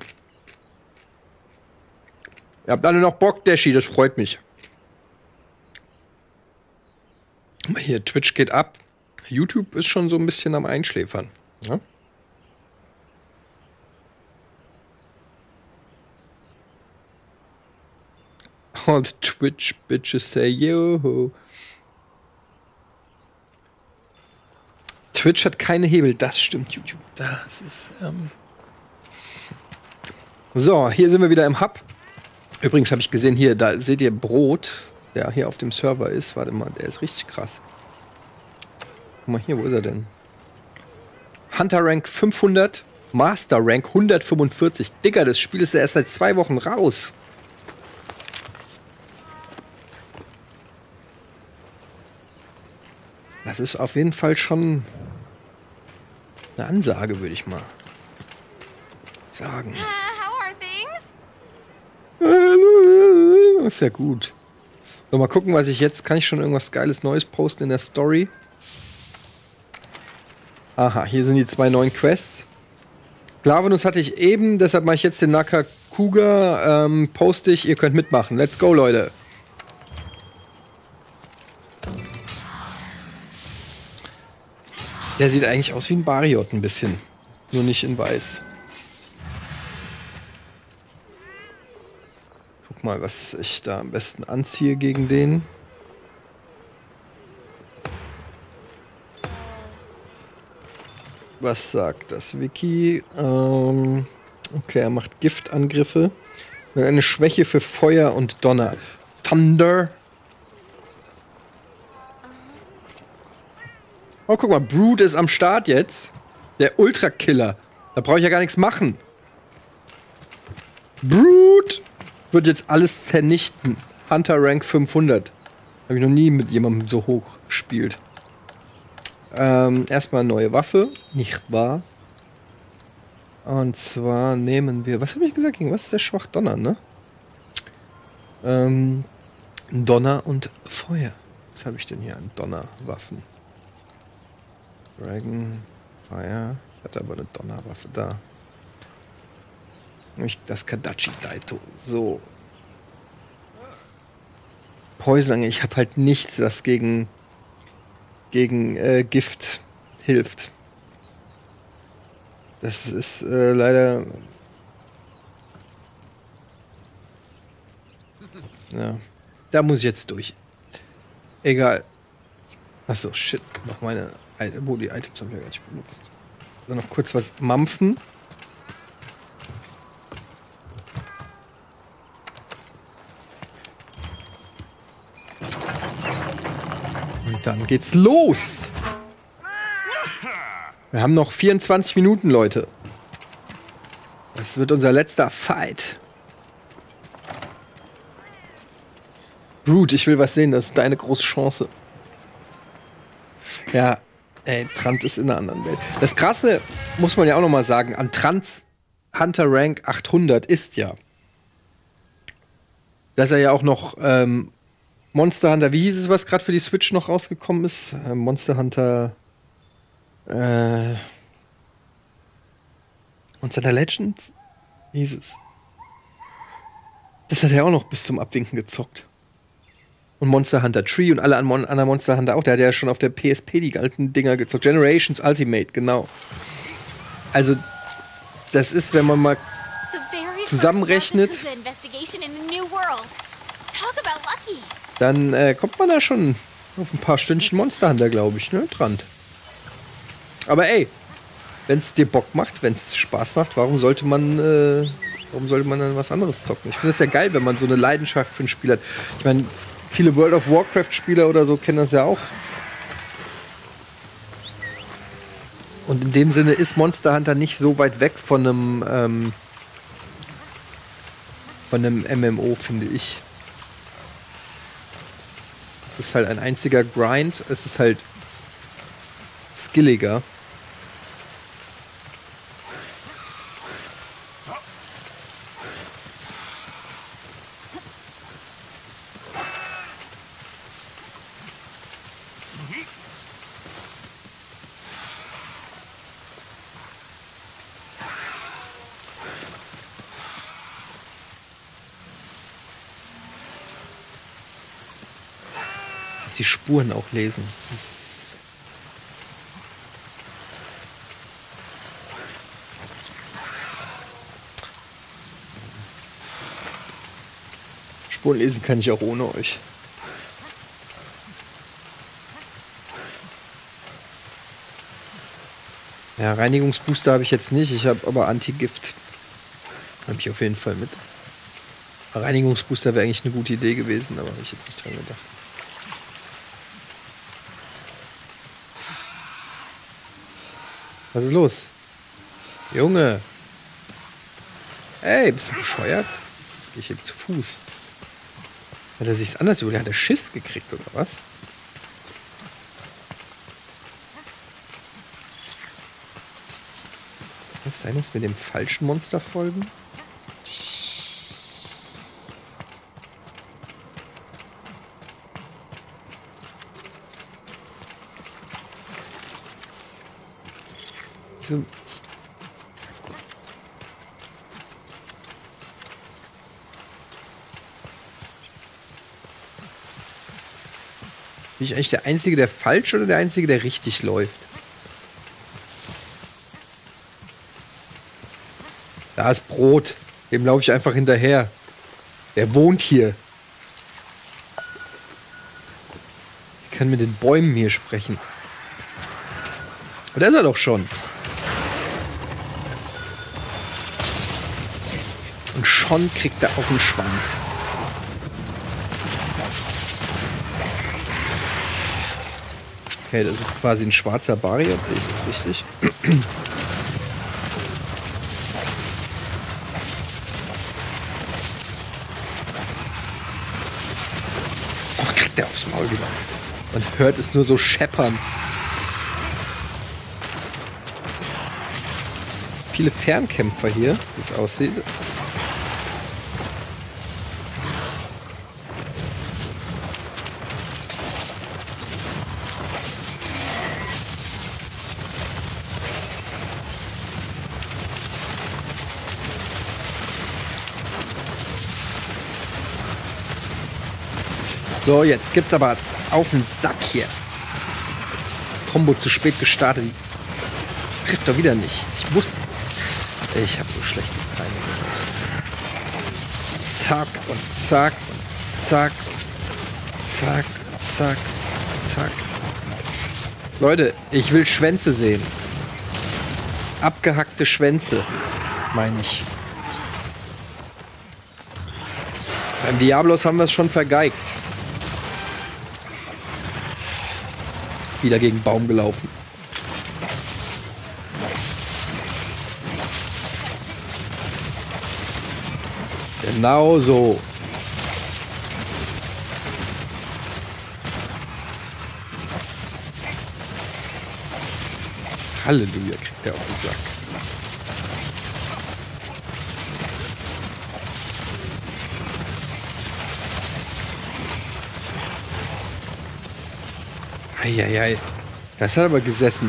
Ihr habt alle noch Bock, Dashi, das freut mich. Hier, Twitch geht ab. YouTube ist schon so ein bisschen am Einschläfern. Ja? All the Twitch bitches say yo. Twitch hat keine Hebel, das stimmt, YouTube. Das ist, So, hier sind wir wieder im Hub. Übrigens habe ich gesehen, hier, da seht ihr Brot, der hier auf dem Server ist. Warte mal, der ist richtig krass. Guck mal hier, wo ist er denn? Hunter Rank 500, Master Rank 145. Digga, das Spiel ist ja erst seit 2 Wochen raus. Das ist auf jeden Fall schon eine Ansage, würde ich mal sagen. How are things? Ist ja gut. So, mal gucken, was ich jetzt... Kann ich schon irgendwas Geiles Neues posten in der Story? Aha, hier sind die 2 neuen Quests. Glavenus hatte ich eben, deshalb mache ich jetzt den Nargacuga. Poste ich, ihr könnt mitmachen. Let's go, Leute. Der sieht eigentlich aus wie ein Bariot ein bisschen. Nur nicht in weiß. Guck mal, was ich da am besten anziehe gegen den. Was sagt das Wiki? Okay, er macht Giftangriffe. Eine Schwäche für Feuer und Donner. Thunder. Oh, guck mal, Brood ist am Start jetzt. Der Ultra-Killer. Da brauche ich ja gar nichts machen. Brood wird jetzt alles zernichten. Hunter Rank 500. Habe ich noch nie mit jemandem so hoch gespielt. Erstmal eine neue Waffe. Nicht wahr? Und zwar nehmen wir... Was habe ich gesagt? Was ist der schwach? Donner, ne? Donner und Feuer. Was habe ich denn hier an Donnerwaffen? Dragon, Fire. Ich hatte aber eine Donnerwaffe da. Das Kadachi Daito. So. Poison, ich habe halt nichts, was gegen Gift hilft. Das ist leider... Ja. Da muss ich jetzt durch. Egal. Achso, shit. Noch meine... Wo die Items habe ich ja gar nicht benutzt. Dann noch kurz was mampfen. Und dann geht's los. Wir haben noch 24 Minuten, Leute. Das wird unser letzter Fight. Brood, ich will was sehen. Das ist deine große Chance. Ja. Ey, Trant ist in einer anderen Welt. Das Krasse, muss man ja auch noch mal sagen, an Trants Hunter Rank 800 ist ja, dass er ja auch noch Monster Hunter, wie hieß es, was gerade für die Switch noch rausgekommen ist? Monster Hunter Monster Hunter Legend? Wie hieß es? Das hat er auch noch bis zum Abwinken gezockt. Und Monster Hunter Tree und alle anderen Monster Hunter auch. Der hat ja schon auf der PSP die alten Dinger gezockt. Generations Ultimate, genau. Also, das ist, wenn man mal zusammenrechnet, dann kommt man da schon auf ein paar Stündchen Monster Hunter, glaube ich, ne? Trant. Aber ey, wenn es dir Bock macht, wenn es Spaß macht, warum sollte man dann was anderes zocken? Ich finde es ja geil, wenn man so eine Leidenschaft für ein Spiel hat. Ich meine, viele World of Warcraft-Spieler oder so kennen das ja auch. Und in dem Sinne ist Monster Hunter nicht so weit weg von einem MMO, finde ich. Es ist halt ein einziger Grind, es ist halt skilliger. Die Spuren auch lesen. Spuren lesen kann ich auch ohne euch. Ja, Reinigungsbooster habe ich jetzt nicht. Ich habe aber Anti-Gift. Habe ich auf jeden Fall mit. Reinigungsbooster wäre eigentlich eine gute Idee gewesen, aber habe ich jetzt nicht dran gedacht. Was ist los? Junge! Ey, bist du bescheuert? Ich eben zu Fuß. Hat er sich's anders überlegt? Hat er Schiss gekriegt, oder was? Kann es sein, dass wir dem falschen Monster folgen? Bin ich eigentlich der Einzige, der falsch oder der Einzige, der richtig läuft? Da ist Brot. Dem laufe ich einfach hinterher. Der wohnt hier. Ich kann mit den Bäumen hier sprechen. Und da ist er doch schon. Und schon kriegt er auf den Schwanz. Okay, das ist quasi ein schwarzer Barrier, sehe ich das richtig? Oh, kriegt der aufs Maul wieder. Man hört es nur so scheppern. Viele Fernkämpfer hier, wie es aussieht. So, jetzt gibt's aber auf den Sack hier. Combo zu spät gestartet. Trifft doch wieder nicht. Ich wusste es. Ich habe so schlechtes Timing. Zack und zack und zack. Zack, zack, zack. Leute, ich will Schwänze sehen. Abgehackte Schwänze, meine ich. Beim Diablos haben wir es schon vergeigt. Wieder gegen Baum gelaufen. Genau so. Halleluja, kriegt er auf den Sack. Eieiei. Das hat aber gesessen.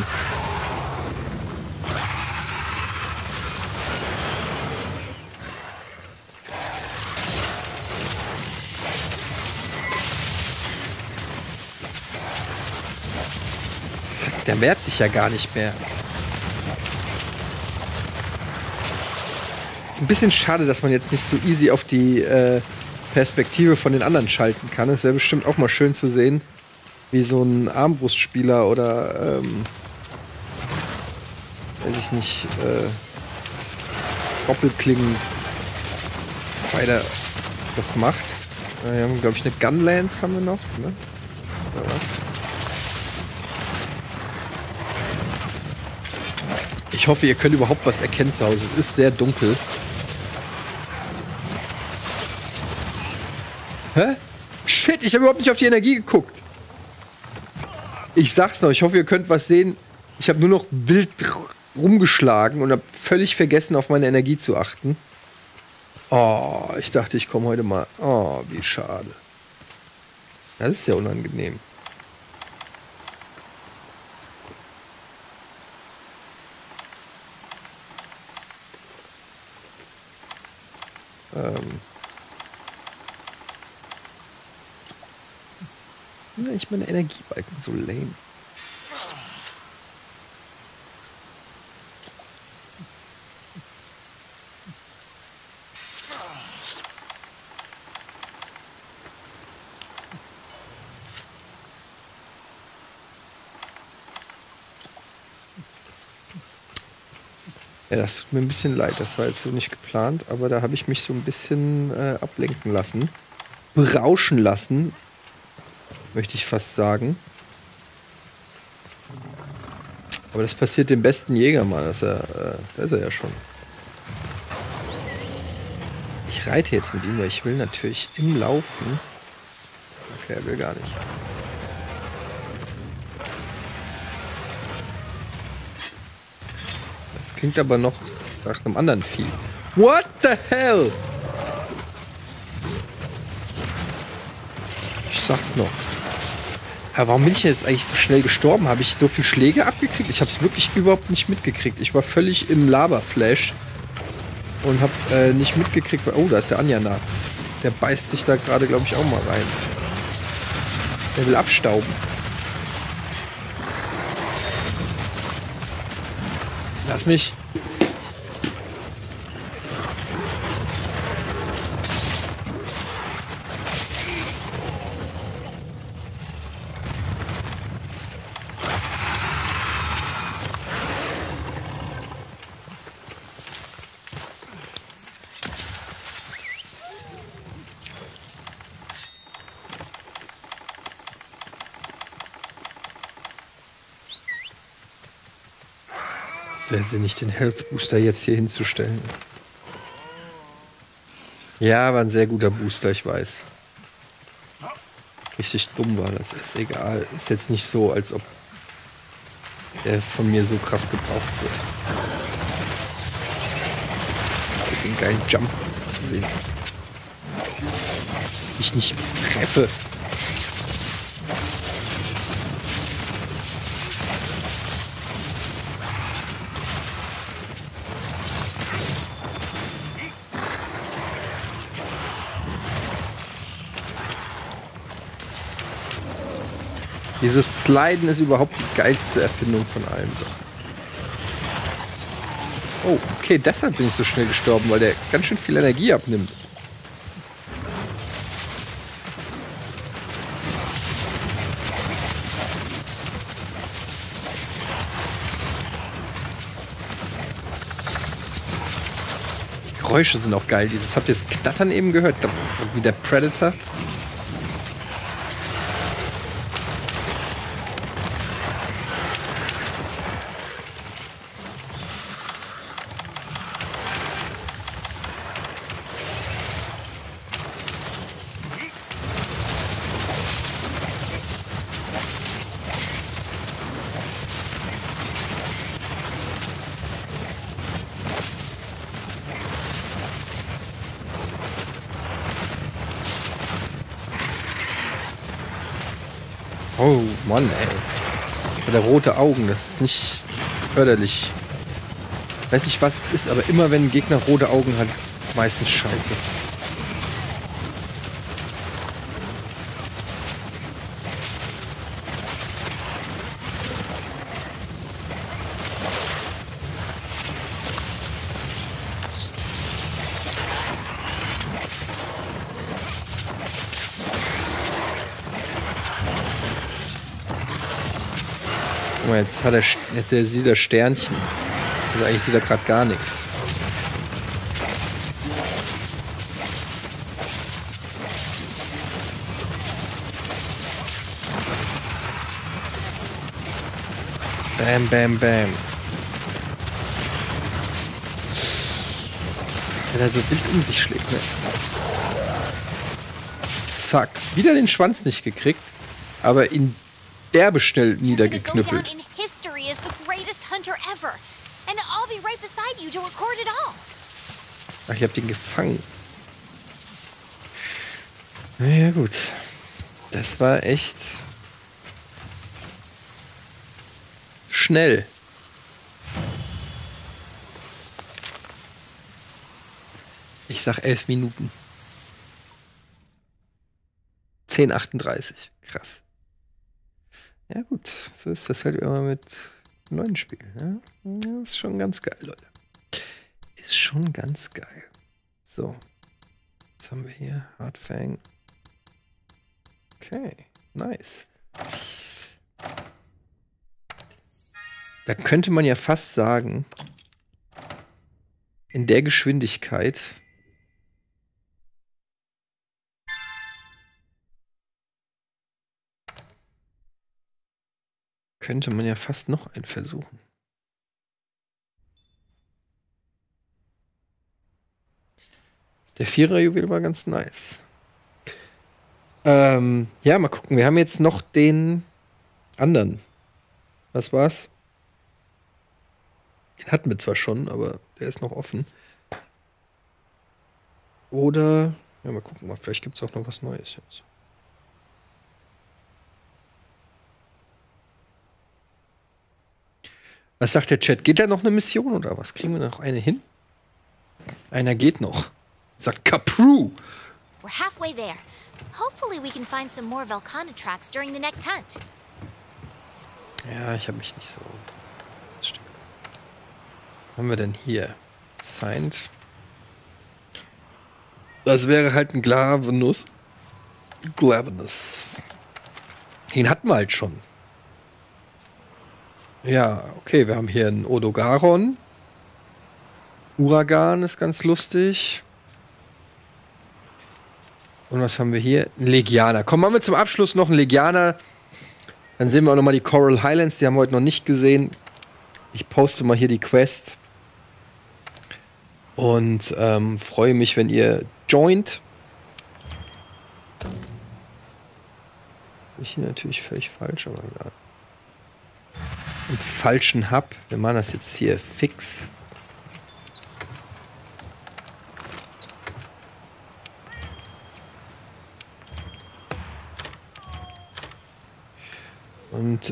Der wehrt sich ja gar nicht mehr. Ist ein bisschen schade, dass man jetzt nicht so easy auf die Perspektive von den anderen schalten kann. Es wäre bestimmt auch mal schön zu sehen, wie so ein Armbrustspieler oder weiß ich nicht, Doppelklingen weiter das macht. Wir haben, glaube ich, eine Gunlance haben wir noch, ne? Oder was? Ich hoffe, ihr könnt überhaupt was erkennen zu Hause. Es ist sehr dunkel. Hä? Shit, ich habe überhaupt nicht auf die Energie geguckt. Ich sag's noch, ich hoffe, ihr könnt was sehen. Ich habe nur noch wild rumgeschlagen und habe völlig vergessen, auf meine Energie zu achten. Oh, ich dachte, ich komme heute mal. Oh, wie schade. Das ist ja unangenehm. Sind eigentlich meine Energiebalken so lame? Ja, das tut mir ein bisschen leid. Das war jetzt so nicht geplant, aber da habe ich mich so ein bisschen ablenken lassen. Berauschen lassen, möchte ich fast sagen. Aber das passiert dem besten Jäger mal. Da ist er ja schon. Ich reite jetzt mit ihm, weil ich will natürlich im Laufen. Okay, er will gar nicht. Klingt aber noch nach einem anderen Vieh. What the hell? Ich sag's noch. Aber warum bin ich jetzt eigentlich so schnell gestorben? Habe ich so viel Schläge abgekriegt? Ich habe es wirklich überhaupt nicht mitgekriegt. Ich war völlig im Laberflash und habe nicht mitgekriegt. Oh, da ist der Anjana. Der beißt sich da gerade, glaube ich, auch mal rein. Der will abstauben. Lass mich. Sehr sinnig, den Health Booster jetzt hier hinzustellen. Ja, war ein sehr guter Booster, ich weiß. Richtig dumm war das, ist egal. Ist jetzt nicht so, als ob der von mir so krass gebraucht wird. Ich den geilen Jump gesehen. Ich nicht treffe. Dieses Sliden ist überhaupt die geilste Erfindung von allem. Oh, okay, deshalb bin ich so schnell gestorben, weil der ganz schön viel Energie abnimmt. Die Geräusche sind auch geil. Habt ihr das Knattern eben gehört? Wie der Predator. Oh Mann, ey. Der rote Augen, das ist nicht förderlich. Weiß nicht, was es ist, aber immer wenn ein Gegner rote Augen hat, ist es meistens scheiße. Jetzt hat er, jetzt sieht er Sternchen. Also eigentlich sieht er gerade gar nichts. Bam, bam, bam. Wenn er so wild um sich schlägt, ne? Fuck. Wieder den Schwanz nicht gekriegt, aber ihn derbe schnell niedergeknüppelt. Ach, ich hab den gefangen. Naja, gut. Das war echt schnell. Ich sag 11 Minuten. 10:38. Krass. Ja gut, so ist das halt immer mit neuen Spielen. Ja? Ist schon ganz geil, Leute. Ist schon ganz geil. So. Was haben wir hier? Hardfang. Okay, nice. Da könnte man ja fast sagen, in der Geschwindigkeit könnte man ja fast noch einen versuchen. Der Vierer-Juwel war ganz nice. Ja, mal gucken. Wir haben jetzt noch den anderen. Was war's? Den hatten wir zwar schon, aber der ist noch offen. Oder, ja, mal gucken. Vielleicht gibt es auch noch was Neues jetzt. Was sagt der Chat? Geht da noch eine Mission oder was? Kriegen wir noch eine hin? Einer geht noch. Sagt Kapru. We're halfway there. Hopefully we can find some more Velkhana tracks during the next hunt. Ja, ich habe mich nicht so. Das stimmt. Was haben wir denn hier? Signed. Das wäre halt ein Glavenus. Glavenus. Den hatten wir halt schon. Ja, okay, wir haben hier einen Odogaron. Uragan ist ganz lustig. Und was haben wir hier? Ein Legianer. Komm, machen wir zum Abschluss noch einen Legianer. Dann sehen wir auch noch mal die Coral Highlands. Die haben wir heute noch nicht gesehen. Ich poste mal hier die Quest. Und freue mich, wenn ihr joint. Ich hier natürlich völlig falsch, aber ja. Im falschen Hub. Wir machen das jetzt hier fix. Und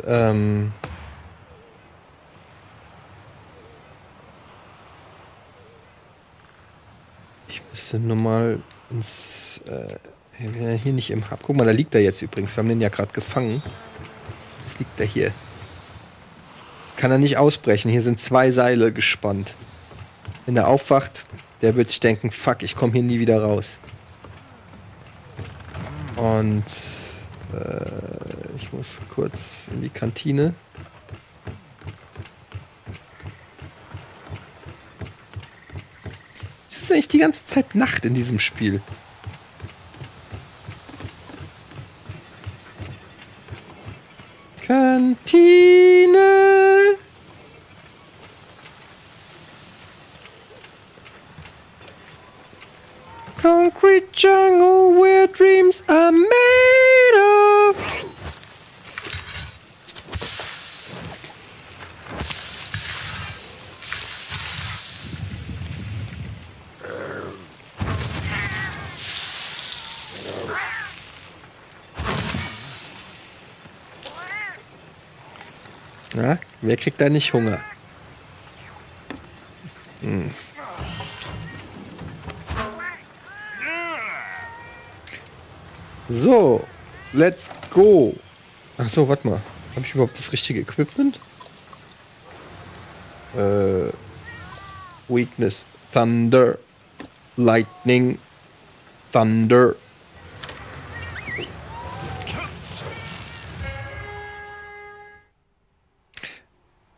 ich müsste nur mal ins hier nicht im Hub. Guck mal, da liegt er jetzt übrigens. Wir haben den ja gerade gefangen. Jetzt liegt er hier. Kann er nicht ausbrechen. Hier sind 2 Seile gespannt. Wenn er aufwacht, der wird sich denken, fuck, ich komme hier nie wieder raus. Und ich muss kurz in die Kantine. Es ist eigentlich die ganze Zeit Nacht in diesem Spiel. Kantine. Concrete jungle where dreams are made of. Na, wer kriegt da nicht Hunger? So, let's go. Ach so, warte mal. Habe ich überhaupt das richtige Equipment? Weakness, Thunder, Lightning, Thunder.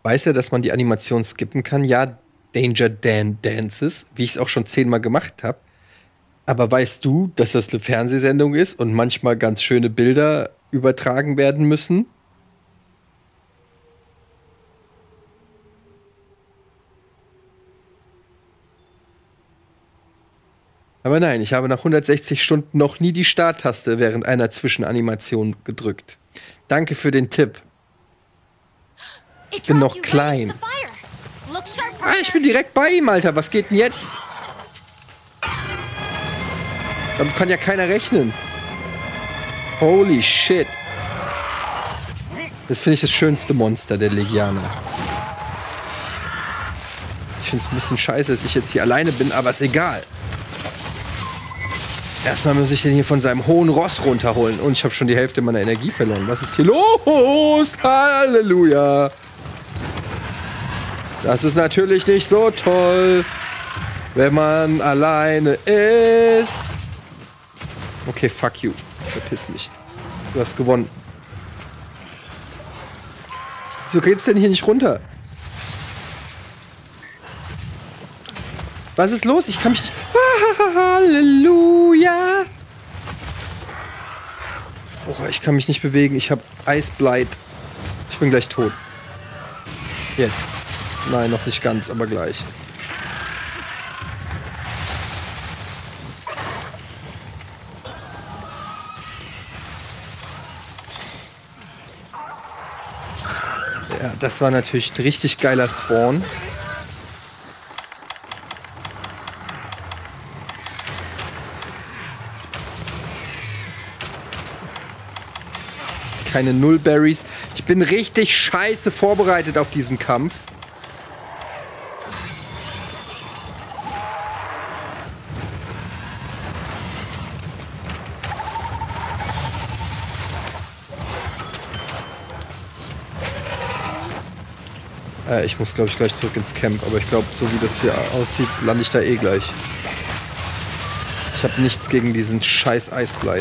weiß ja, dass man die Animation skippen kann. Ja, Danger Dan Dances, wie ich es auch schon 10-mal gemacht habe. Aber weißt du, dass das eine Fernsehsendung ist und manchmal ganz schöne Bilder übertragen werden müssen? Aber nein, ich habe nach 160 Stunden noch nie die Starttaste während einer Zwischenanimation gedrückt. Danke für den Tipp. Ich bin noch klein. Ah, ich bin direkt bei ihm, Alter. Was geht denn jetzt? Damit kann ja keiner rechnen. Holy shit. Das finde ich das schönste Monster der Legianer. Ich finde es ein bisschen scheiße, dass ich jetzt hier alleine bin, aber ist egal. Erstmal muss ich den hier von seinem hohen Ross runterholen. Und ich habe schon die Hälfte meiner Energie verloren. Was ist hier los? Halleluja. Das ist natürlich nicht so toll, wenn man alleine ist. Okay, fuck you. Verpiss mich. Du hast gewonnen. Wieso geht's denn hier nicht runter? Was ist los? Ich kann mich nicht... Halleluja! Oh, ich kann mich nicht bewegen. Ich habe Eisbleit. Ich bin gleich tot. Jetzt. Nein, noch nicht ganz, aber gleich. Ja, das war natürlich ein richtig geiler Spawn. Keine Nullberries. Ich bin richtig scheiße vorbereitet auf diesen Kampf. Ich muss, glaube ich, gleich zurück ins Camp. Aber ich glaube, so wie das hier aussieht, lande ich da eh gleich. Ich habe nichts gegen diesen scheiß Eisbleit.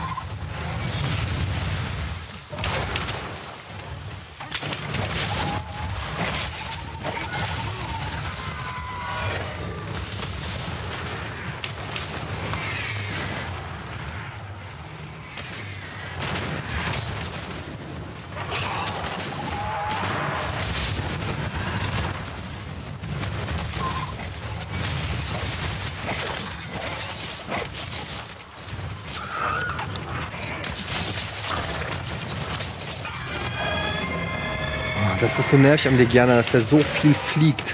Das ist so nervig am Legianer, dass der so viel fliegt.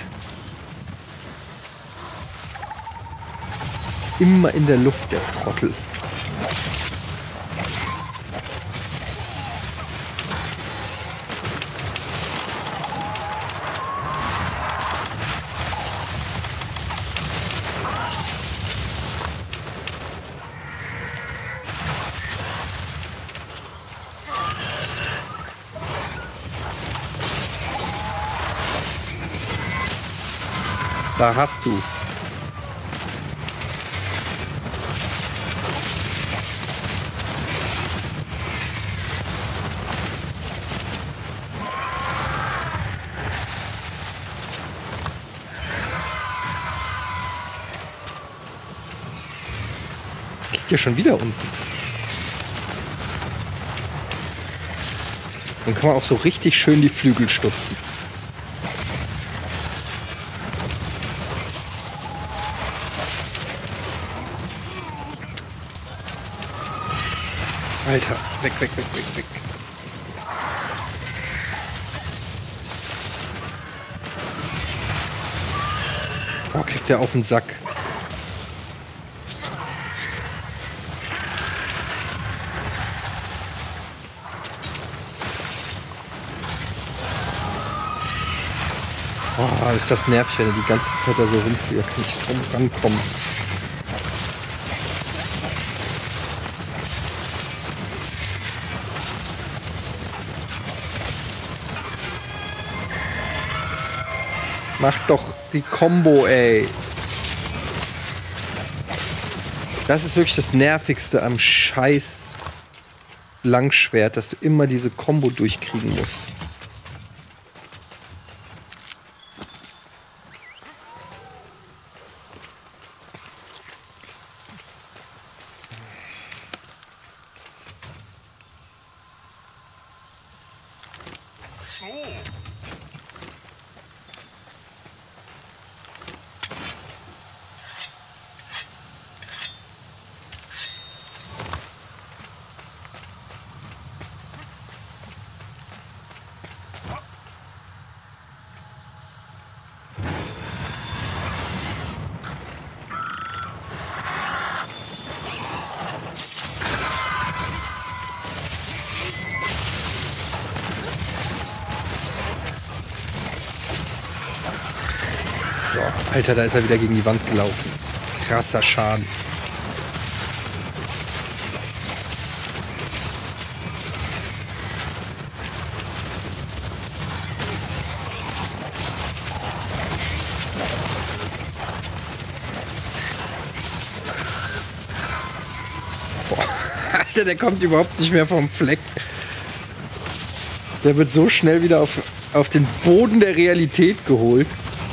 Immer in der Luft, der Trottel. Da hast du. Liegt ja schon wieder unten. Dann kann man auch so richtig schön die Flügel stupsen. Alter, weg, weg, weg, weg, weg. Oh, kriegt der auf den Sack. Oh, ist das nervig, wenn er die ganze Zeit da so rumfliegt. Da kann ich kaum rankommen. Mach doch die Combo, ey. Das ist wirklich das Nervigste am scheiß Langschwert, dass du immer diese Combo durchkriegen musst. So, Alter, da ist er wieder gegen die Wand gelaufen. Krasser Schaden. Boah, Alter, der kommt überhaupt nicht mehr vom Fleck. Der wird so schnell wieder auf den Boden der Realität geholt.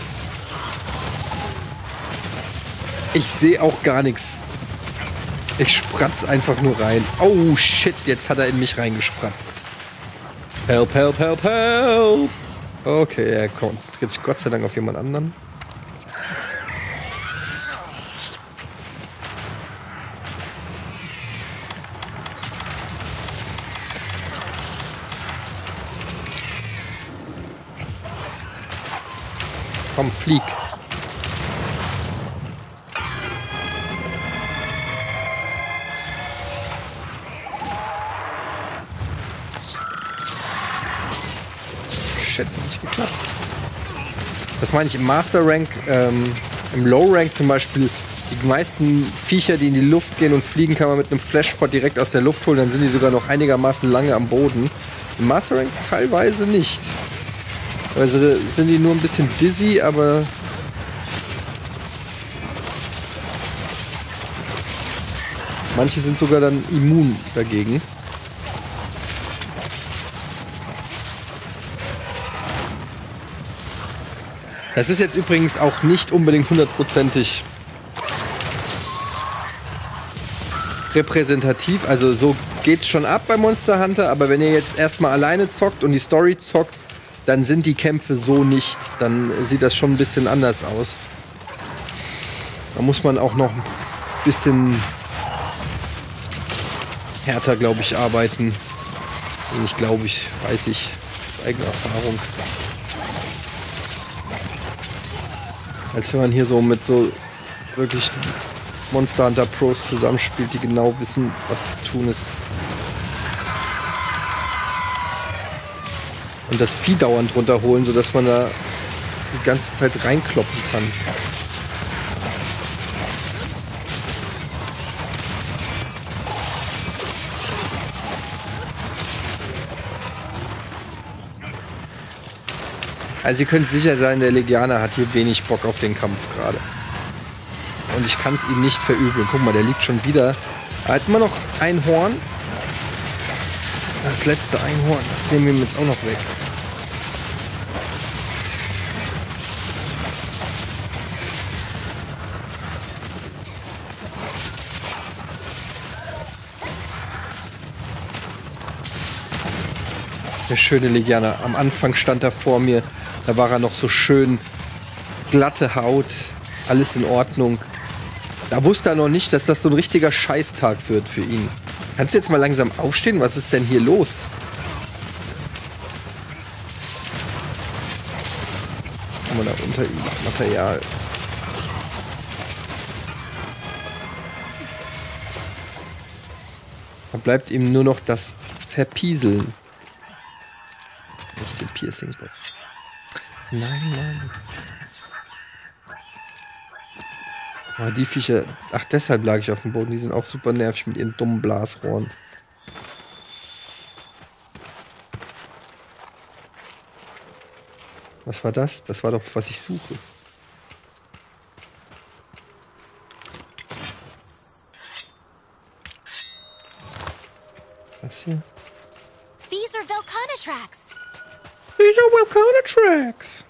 Ich sehe auch gar nichts. Ich spratz einfach nur rein. Oh shit, jetzt hat er in mich reingespratzt. Help, help, help, help. Okay, er konzentriert sich Gott sei Dank auf jemand anderen. Komm, flieg. Shit, nicht geklappt. Das meine ich im Master Rank, im Low Rank zum Beispiel. Die meisten Viecher, die in die Luft gehen und fliegen, kann man mit einem Flashpot direkt aus der Luft holen. Dann sind die sogar noch einigermaßen lange am Boden. Im Master Rank teilweise nicht. Also sind die nur ein bisschen dizzy, aber manche sind sogar dann immun dagegen. Das ist jetzt übrigens auch nicht unbedingt hundertprozentig repräsentativ. Also so geht's schon ab bei Monster Hunter, aber wenn ihr jetzt erstmal alleine zockt und die Story zockt, dann sind die Kämpfe so nicht. Dann sieht das schon ein bisschen anders aus. Da muss man auch noch ein bisschen härter, glaube ich, arbeiten. Nicht glaube ich, weiß ich. Aus eigener Erfahrung. Als wenn man hier so mit so wirklich Monster Hunter Pros zusammenspielt, die genau wissen, was zu tun ist. Und das Vieh dauernd runterholen, sodass man da die ganze Zeit reinkloppen kann. Also ihr könnt sicher sein, der Legianer hat hier wenig Bock auf den Kampf gerade. Und ich kann es ihm nicht verübeln. Guck mal, der liegt schon wieder. Er hat immer noch ein Horn. Das letzte Einhorn, das nehmen wir ihm jetzt auch noch weg. Der schöne Legianer. Am Anfang stand er vor mir. Da war er noch so schön. Glatte Haut. Alles in Ordnung. Da wusste er noch nicht, dass das so ein richtiger Scheißtag wird für ihn. Kannst du jetzt mal langsam aufstehen? Was ist denn hier los? Haben wir da unter ihm Material. Da bleibt ihm nur noch das Verpieseln. Nicht den Piercing-Bot. Nein, nein. Oh, die Viecher. Ach, deshalb lag ich auf dem Boden. Die sind auch super nervig mit ihren dummen Blasrohren. Was war das? Das war doch, was ich suche. Was hier? These are Velkhana tracks. These are Velkhana tracks.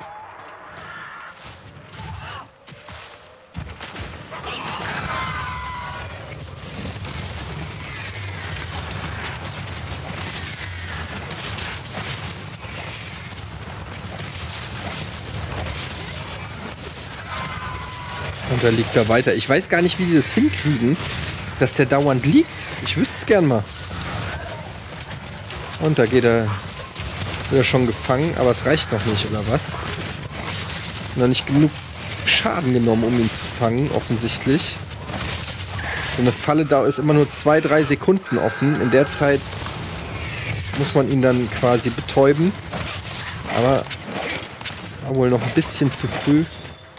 Und da liegt er weiter. Ich weiß gar nicht, wie die das hinkriegen, dass der dauernd liegt. Ich wüsste es gern mal. Und da geht er wieder schon gefangen, aber es reicht noch nicht, oder was? Noch nicht genug Schaden genommen, um ihn zu fangen, offensichtlich. So eine Falle da ist immer nur 2-3 Sekunden offen. In der Zeit muss man ihn dann quasi betäuben. Aber war wohl noch ein bisschen zu früh.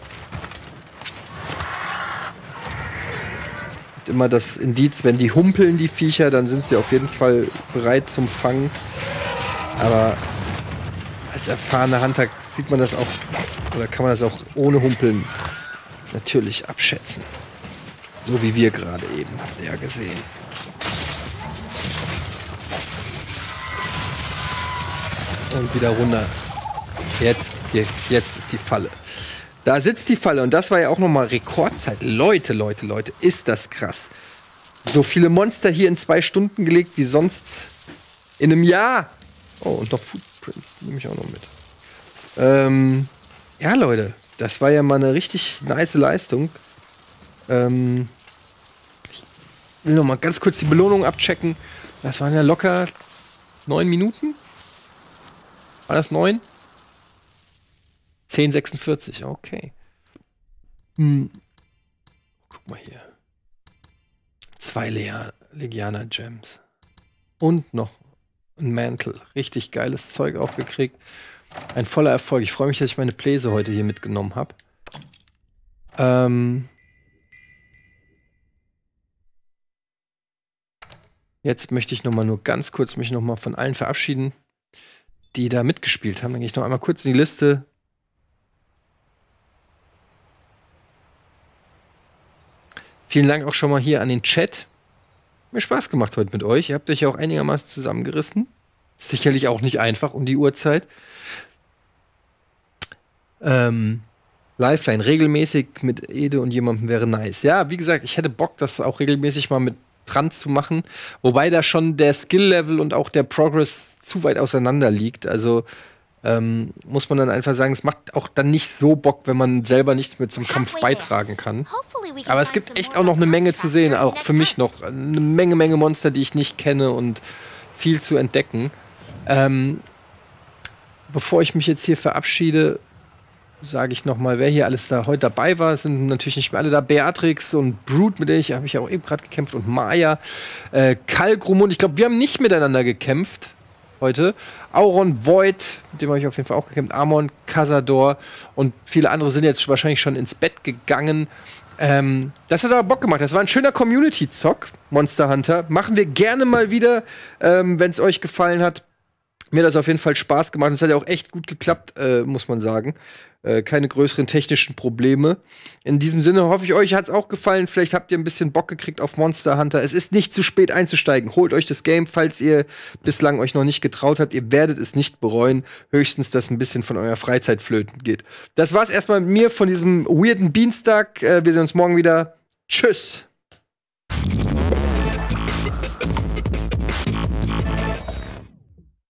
immer das Indiz, wenn die humpeln, die Viecher, dann sind sie auf jeden Fall bereit zum Fangen. Aber als erfahrener Hunter sieht man das auch, oder kann man das auch ohne Humpeln natürlich abschätzen. So wie wir gerade eben, habt ihr ja gesehen. Und wieder runter. Jetzt ist die Falle. Da sitzt die Falle. Und das war ja auch nochmal Rekordzeit. Leute, ist das krass. So viele Monster hier in 2 Stunden gelegt wie sonst in einem Jahr. Oh, und noch Footprints. Nehme ich auch noch mit. Ja, Leute. Das war ja mal eine richtig nice Leistung. Ich will noch mal ganz kurz die Belohnung abchecken. Das waren ja locker 9 Minuten. War das 9? 10,46, okay. Guck mal hier. 2 Legiana-Gems. Und noch ein Mantle. Richtig geiles Zeug aufgekriegt. Ein voller Erfolg. Ich freue mich, dass ich meine Pläse heute hier mitgenommen habe. Jetzt möchte ich noch mal nur ganz kurz mich noch mal von allen verabschieden, die da mitgespielt haben. Dann gehe ich noch einmal kurz in die Liste. Vielen Dank auch schon mal hier an den Chat. Mir Spaß gemacht heute mit euch. Ihr habt euch ja auch einigermaßen zusammengerissen. Ist sicherlich auch nicht einfach um die Uhrzeit. Lifeline regelmäßig mit Ede und jemandem wäre nice. Ja, wie gesagt, ich hätte Bock, das auch regelmäßig mal mit dran zu machen. Wobei da schon der Skill-Level und auch der Progress zu weit auseinander liegt. Also muss man dann einfach sagen, es macht auch dann nicht so Bock, wenn man selber nichts mehr zum Kampf beitragen kann. Aber es gibt echt auch noch eine Menge zu sehen. Auch für mich noch eine Menge Monster, die ich nicht kenne und viel zu entdecken. Bevor ich mich jetzt hier verabschiede, sage ich noch mal, wer hier alles da heute dabei war. Es sind natürlich nicht mehr alle da. Beatrix und Brute, mit denen habe ich ja auch eben gerade gekämpft. Und Maya, Kalkrumund. Ich glaube, wir haben nicht miteinander gekämpft heute. Auron, Void, mit dem habe ich auf jeden Fall auch gekämpft. Amon, Cazador und viele andere sind jetzt wahrscheinlich schon ins Bett gegangen. Das hat aber Bock gemacht. Das war ein schöner Community-Zock, Monster Hunter. Machen wir gerne mal wieder, wenn es euch gefallen hat. Mir hat das auf jeden Fall Spaß gemacht. Es hat ja auch echt gut geklappt, muss man sagen. Keine größeren technischen Probleme. In diesem Sinne hoffe ich, euch hat es auch gefallen. Vielleicht habt ihr ein bisschen Bock gekriegt auf Monster Hunter. Es ist nicht zu spät einzusteigen. Holt euch das Game, falls ihr bislang euch noch nicht getraut habt. Ihr werdet es nicht bereuen. Höchstens, dass ein bisschen von eurer Freizeit flöten geht. Das war's erstmal mit mir von diesem weirden Dienstag. Wir sehen uns morgen wieder. Tschüss.